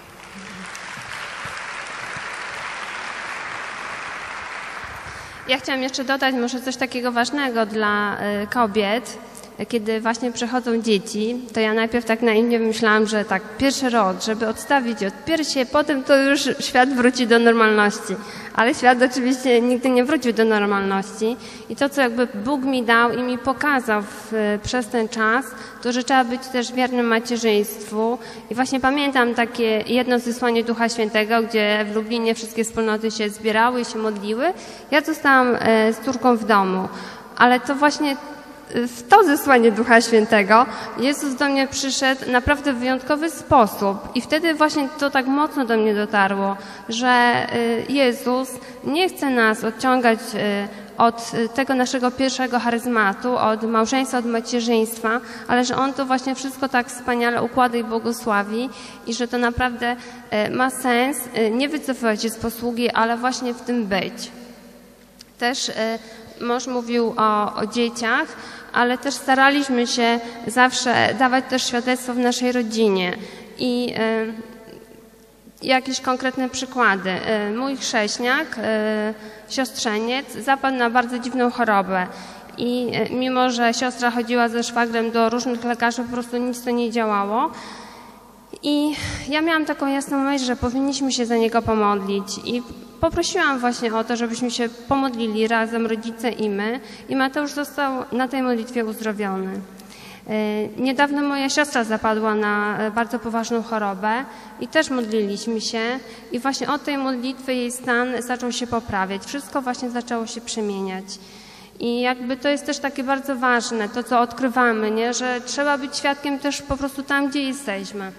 Ja chciałam jeszcze dodać może coś takiego ważnego dla y, kobiet. Kiedy właśnie przychodzą dzieci, to ja najpierw tak naiwnie myślałam, że tak pierwszy rok, żeby odstawić od piersi, potem to już świat wróci do normalności. Ale świat oczywiście nigdy nie wrócił do normalności. I to, co jakby Bóg mi dał i mi pokazał w, przez ten czas, to, że trzeba być też wiernym macierzyństwu. I właśnie pamiętam takie jedno zesłanie Ducha Świętego, gdzie w Lublinie wszystkie wspólnoty się zbierały i się modliły. Ja zostałam z córką w domu, ale to właśnie w to zesłanie Ducha Świętego Jezus do mnie przyszedł naprawdę w wyjątkowy sposób i wtedy właśnie to tak mocno do mnie dotarło, że Jezus nie chce nas odciągać od tego naszego pierwszego charyzmatu, od małżeństwa, od macierzyństwa, ale że On to właśnie wszystko tak wspaniale układa i błogosławi i że to naprawdę ma sens nie wycofywać się z posługi, ale właśnie w tym być. Też mąż mówił o, o dzieciach, ale też staraliśmy się zawsze dawać też świadectwo w naszej rodzinie. I jakieś konkretne przykłady. Mój chrześniak, siostrzeniec, zapadł na bardzo dziwną chorobę i mimo, że siostra chodziła ze szwagrem do różnych lekarzy, po prostu nic to nie działało. I ja miałam taką jasną myśl, że powinniśmy się za niego pomodlić i poprosiłam właśnie o to, żebyśmy się pomodlili razem, rodzice i my, i Mateusz został na tej modlitwie uzdrowiony. Niedawno moja siostra zapadła na bardzo poważną chorobę i też modliliśmy się i właśnie od tej modlitwy jej stan zaczął się poprawiać. Wszystko właśnie zaczęło się przemieniać. I jakby to jest też takie bardzo ważne, to co odkrywamy, nie? Że trzeba być świadkiem też po prostu tam, gdzie jesteśmy.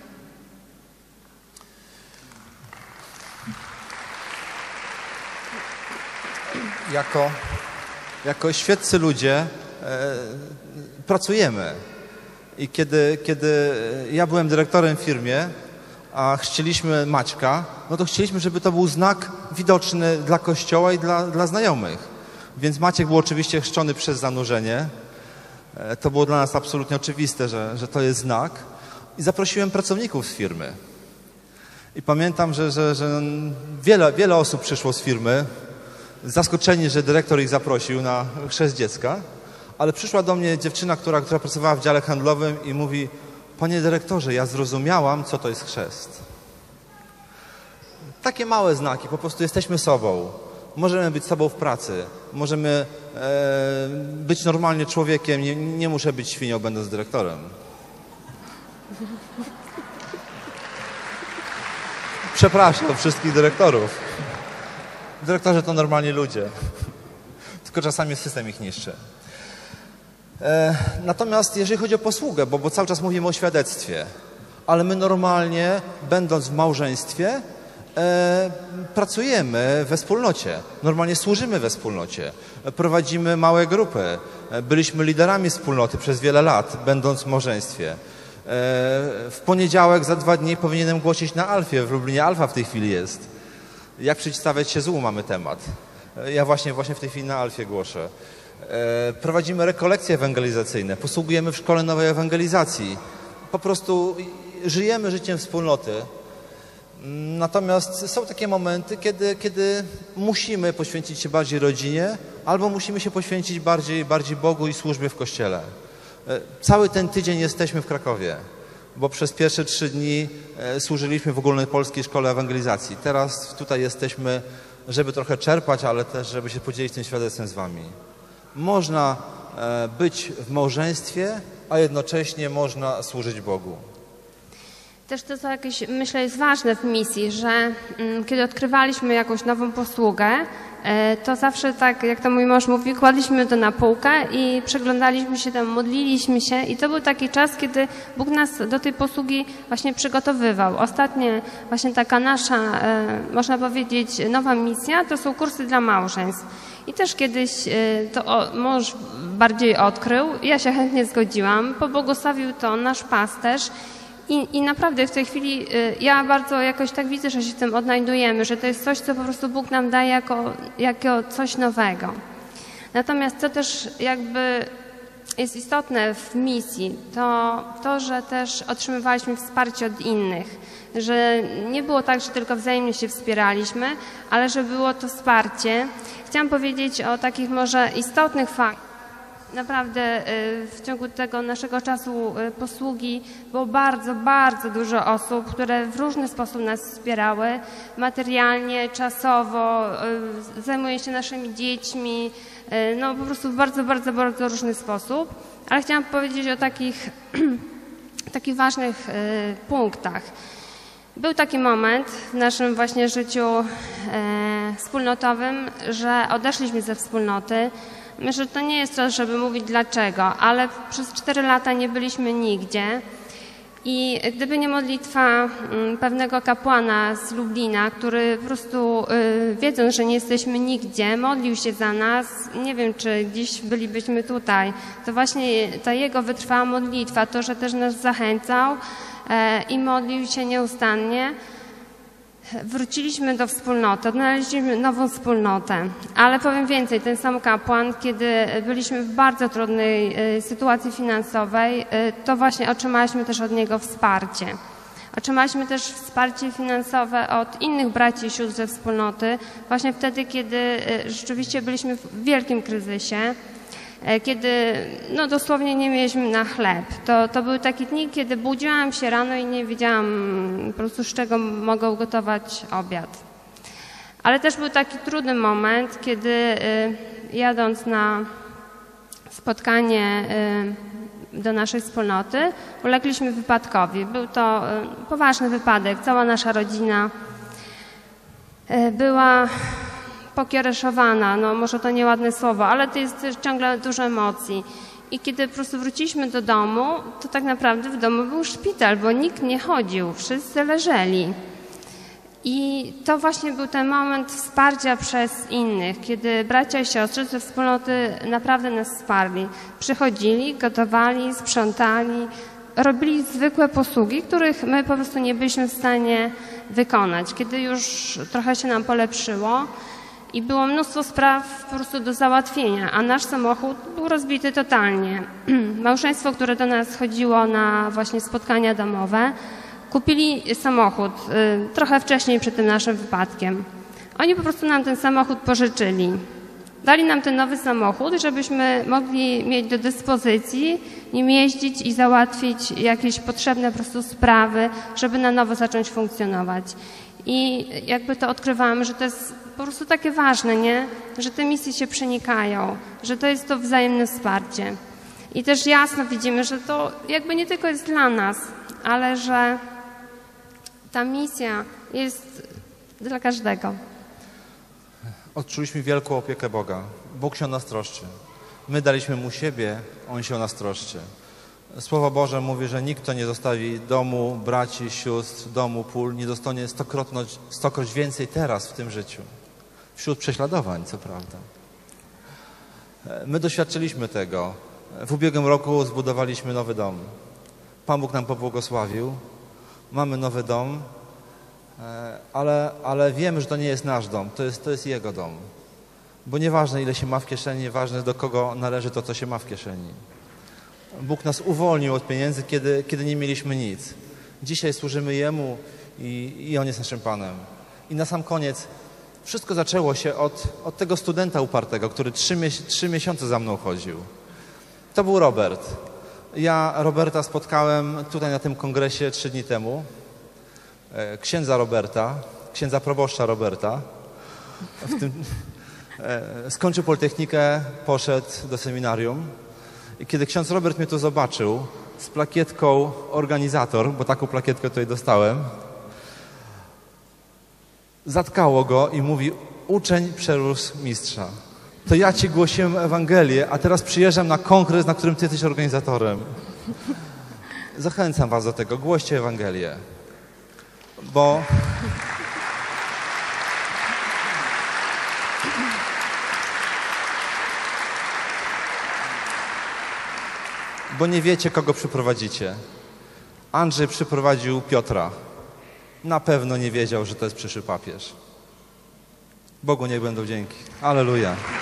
Jako, jako świeccy ludzie e, pracujemy. I kiedy, kiedy ja byłem dyrektorem w firmie, a chrzciliśmy Maćka, no to chcieliśmy, żeby to był znak widoczny dla Kościoła i dla, dla znajomych. Więc Maciek był oczywiście chrzczony przez zanurzenie. To było dla nas absolutnie oczywiste, że, że to jest znak. I zaprosiłem pracowników z firmy. I pamiętam, że, że, że wiele, wiele osób przyszło z firmy, zaskoczeni, że dyrektor ich zaprosił na chrzest dziecka. Ale przyszła do mnie dziewczyna, która, która pracowała w dziale handlowym i mówi: panie dyrektorze, ja zrozumiałam, co to jest chrzest. Takie małe znaki, po prostu jesteśmy sobą. Możemy być sobą w pracy, możemy e, być normalnie człowiekiem, nie, nie muszę być świnią, będąc dyrektorem. Przepraszam wszystkich dyrektorów. Dyrektorzy to normalni ludzie, tylko czasami system ich niszczy. Natomiast jeżeli chodzi o posługę, bo, bo cały czas mówimy o świadectwie, ale my normalnie, będąc w małżeństwie, e, pracujemy we wspólnocie, normalnie służymy we wspólnocie, prowadzimy małe grupy, byliśmy liderami wspólnoty przez wiele lat, będąc w małżeństwie. E, w poniedziałek za dwa dni powinienem głosić na Alfie, w Lublinie Alfa w tej chwili jest. Jak przeciwstawiać się złu mamy temat. Ja właśnie, właśnie w tej chwili na Alfie głoszę. Prowadzimy rekolekcje ewangelizacyjne, posługujemy w szkole nowej ewangelizacji. Po prostu żyjemy życiem wspólnoty. Natomiast są takie momenty, kiedy, kiedy musimy poświęcić się bardziej rodzinie, albo musimy się poświęcić bardziej, bardziej Bogu i służbie w Kościele. Cały ten tydzień jesteśmy w Krakowie, bo przez pierwsze trzy dni służyliśmy w Ogólnopolskiej Szkole Ewangelizacji. Teraz tutaj jesteśmy, żeby trochę czerpać, ale też, żeby się podzielić tym świadectwem z wami. Można być w małżeństwie, a jednocześnie można służyć Bogu. Też to, co jakieś, myślę, jest ważne w misji, że mm, kiedy odkrywaliśmy jakąś nową posługę, e, to zawsze tak, jak to mój mąż mówi, kładliśmy to na półkę i przeglądaliśmy się tam, modliliśmy się i to był taki czas, kiedy Bóg nas do tej posługi właśnie przygotowywał. Ostatnie właśnie taka nasza, e, można powiedzieć, nowa misja to są kursy dla małżeństw. I też kiedyś to mąż bardziej odkrył, ja się chętnie zgodziłam, pobłogosławił to nasz pasterz i, i naprawdę w tej chwili ja bardzo jakoś tak widzę, że się w tym odnajdujemy, że to jest coś, co po prostu Bóg nam daje jako, jako coś nowego. Natomiast co też jakby jest istotne w misji, to to, że też otrzymywaliśmy wsparcie od innych, że nie było tak, że tylko wzajemnie się wspieraliśmy, ale że było to wsparcie. Chciałam powiedzieć o takich może istotnych faktach. Naprawdę w ciągu tego naszego czasu posługi było bardzo, bardzo dużo osób, które w różny sposób nas wspierały, materialnie, czasowo, zajmują się naszymi dziećmi, no po prostu w bardzo, bardzo, bardzo różny sposób. Ale chciałam powiedzieć o takich, takich ważnych punktach. Był taki moment w naszym właśnie życiu e, wspólnotowym, że odeszliśmy ze wspólnoty. Myślę, że to nie jest czas, żeby mówić dlaczego, ale przez cztery lata nie byliśmy nigdzie. I gdyby nie modlitwa m, pewnego kapłana z Lublina, który po prostu y, wiedząc, że nie jesteśmy nigdzie, modlił się za nas, nie wiem, czy dziś bylibyśmy tutaj, to właśnie ta jego wytrwała modlitwa, to, że też nas zachęcał, i modlił się nieustannie. wróciliśmy do wspólnoty, odnaleźliśmy nową wspólnotę. Ale powiem więcej, ten sam kapłan, kiedy byliśmy w bardzo trudnej sytuacji finansowej, to właśnie otrzymaliśmy też od niego wsparcie. Otrzymaliśmy też wsparcie finansowe od innych braci i sióstr ze wspólnoty, właśnie wtedy, kiedy rzeczywiście byliśmy w wielkim kryzysie, kiedy no, dosłownie nie mieliśmy na chleb. To, to były takie dni, kiedy budziłam się rano i nie wiedziałam po prostu, z czego mogę ugotować obiad. Ale też był taki trudny moment, kiedy y, jadąc na spotkanie y, do naszej wspólnoty, ulegliśmy wypadkowi. Był to y, poważny wypadek. Cała nasza rodzina y, była pokiereszowana, no może to nieładne słowo, ale to jest ciągle dużo emocji. I kiedy po prostu wróciliśmy do domu, to tak naprawdę w domu był szpital, bo nikt nie chodził, wszyscy leżeli. I to właśnie był ten moment wsparcia przez innych, kiedy bracia i siostry ze wspólnoty naprawdę nas wsparli. Przychodzili, gotowali, sprzątali, robili zwykłe posługi, których my po prostu nie byliśmy w stanie wykonać. Kiedy już trochę się nam polepszyło, i było mnóstwo spraw po prostu do załatwienia, a nasz samochód był rozbity totalnie. Małżeństwo, które do nas chodziło na właśnie spotkania domowe, kupili samochód y, trochę wcześniej przed tym naszym wypadkiem. Oni po prostu nam ten samochód pożyczyli. Dali nam ten nowy samochód, żebyśmy mogli mieć do dyspozycji, nim jeździć i załatwić jakieś potrzebne po prostu sprawy, żeby na nowo zacząć funkcjonować. I jakby to odkrywamy, że to jest po prostu takie ważne, nie? Że te misje się przenikają, że to jest to wzajemne wsparcie. I też jasno widzimy, że to jakby nie tylko jest dla nas, ale że ta misja jest dla każdego. Odczuliśmy wielką opiekę Boga. Bóg się o nas troszczy. My daliśmy Mu siebie, On się o nas troszczy. Słowo Boże mówi, że nikt, kto nie zostawi domu, braci, sióstr, domu, pól, nie dostanie stokrotność, stokroć więcej teraz w tym życiu. Wśród prześladowań, co prawda. My doświadczyliśmy tego. W ubiegłym roku zbudowaliśmy nowy dom. Pan Bóg nam pobłogosławił. Mamy nowy dom, ale, ale wiemy, że to nie jest nasz dom. To jest, to jest Jego dom. Bo nieważne, ile się ma w kieszeni, ważne, do kogo należy to, co się ma w kieszeni. Bóg nas uwolnił od pieniędzy, kiedy, kiedy nie mieliśmy nic. Dzisiaj służymy Jemu i, i On jest naszym Panem. I na sam koniec, wszystko zaczęło się od, od tego studenta upartego, który trzy, trzy miesiące za mną chodził. To był Robert. Ja Roberta spotkałem tutaj na tym kongresie trzy dni temu. Księdza Roberta, księdza proboszcza Roberta. W tym, skończył Politechnikę, poszedł do seminarium. I kiedy ksiądz Robert mnie tu zobaczył z plakietką organizator, bo taką plakietkę tutaj dostałem, zatkało go i mówi: uczeń przerósł mistrza. To ja ci głosiłem Ewangelię, a teraz przyjeżdżam na kongres, na którym ty jesteś organizatorem. Zachęcam was do tego, głoście Ewangelię. Bo bo nie wiecie, kogo przyprowadzicie. Andrzej przyprowadził Piotra. Na pewno nie wiedział, że to jest przyszły papież. Bogu niech będą dzięki. Alleluja.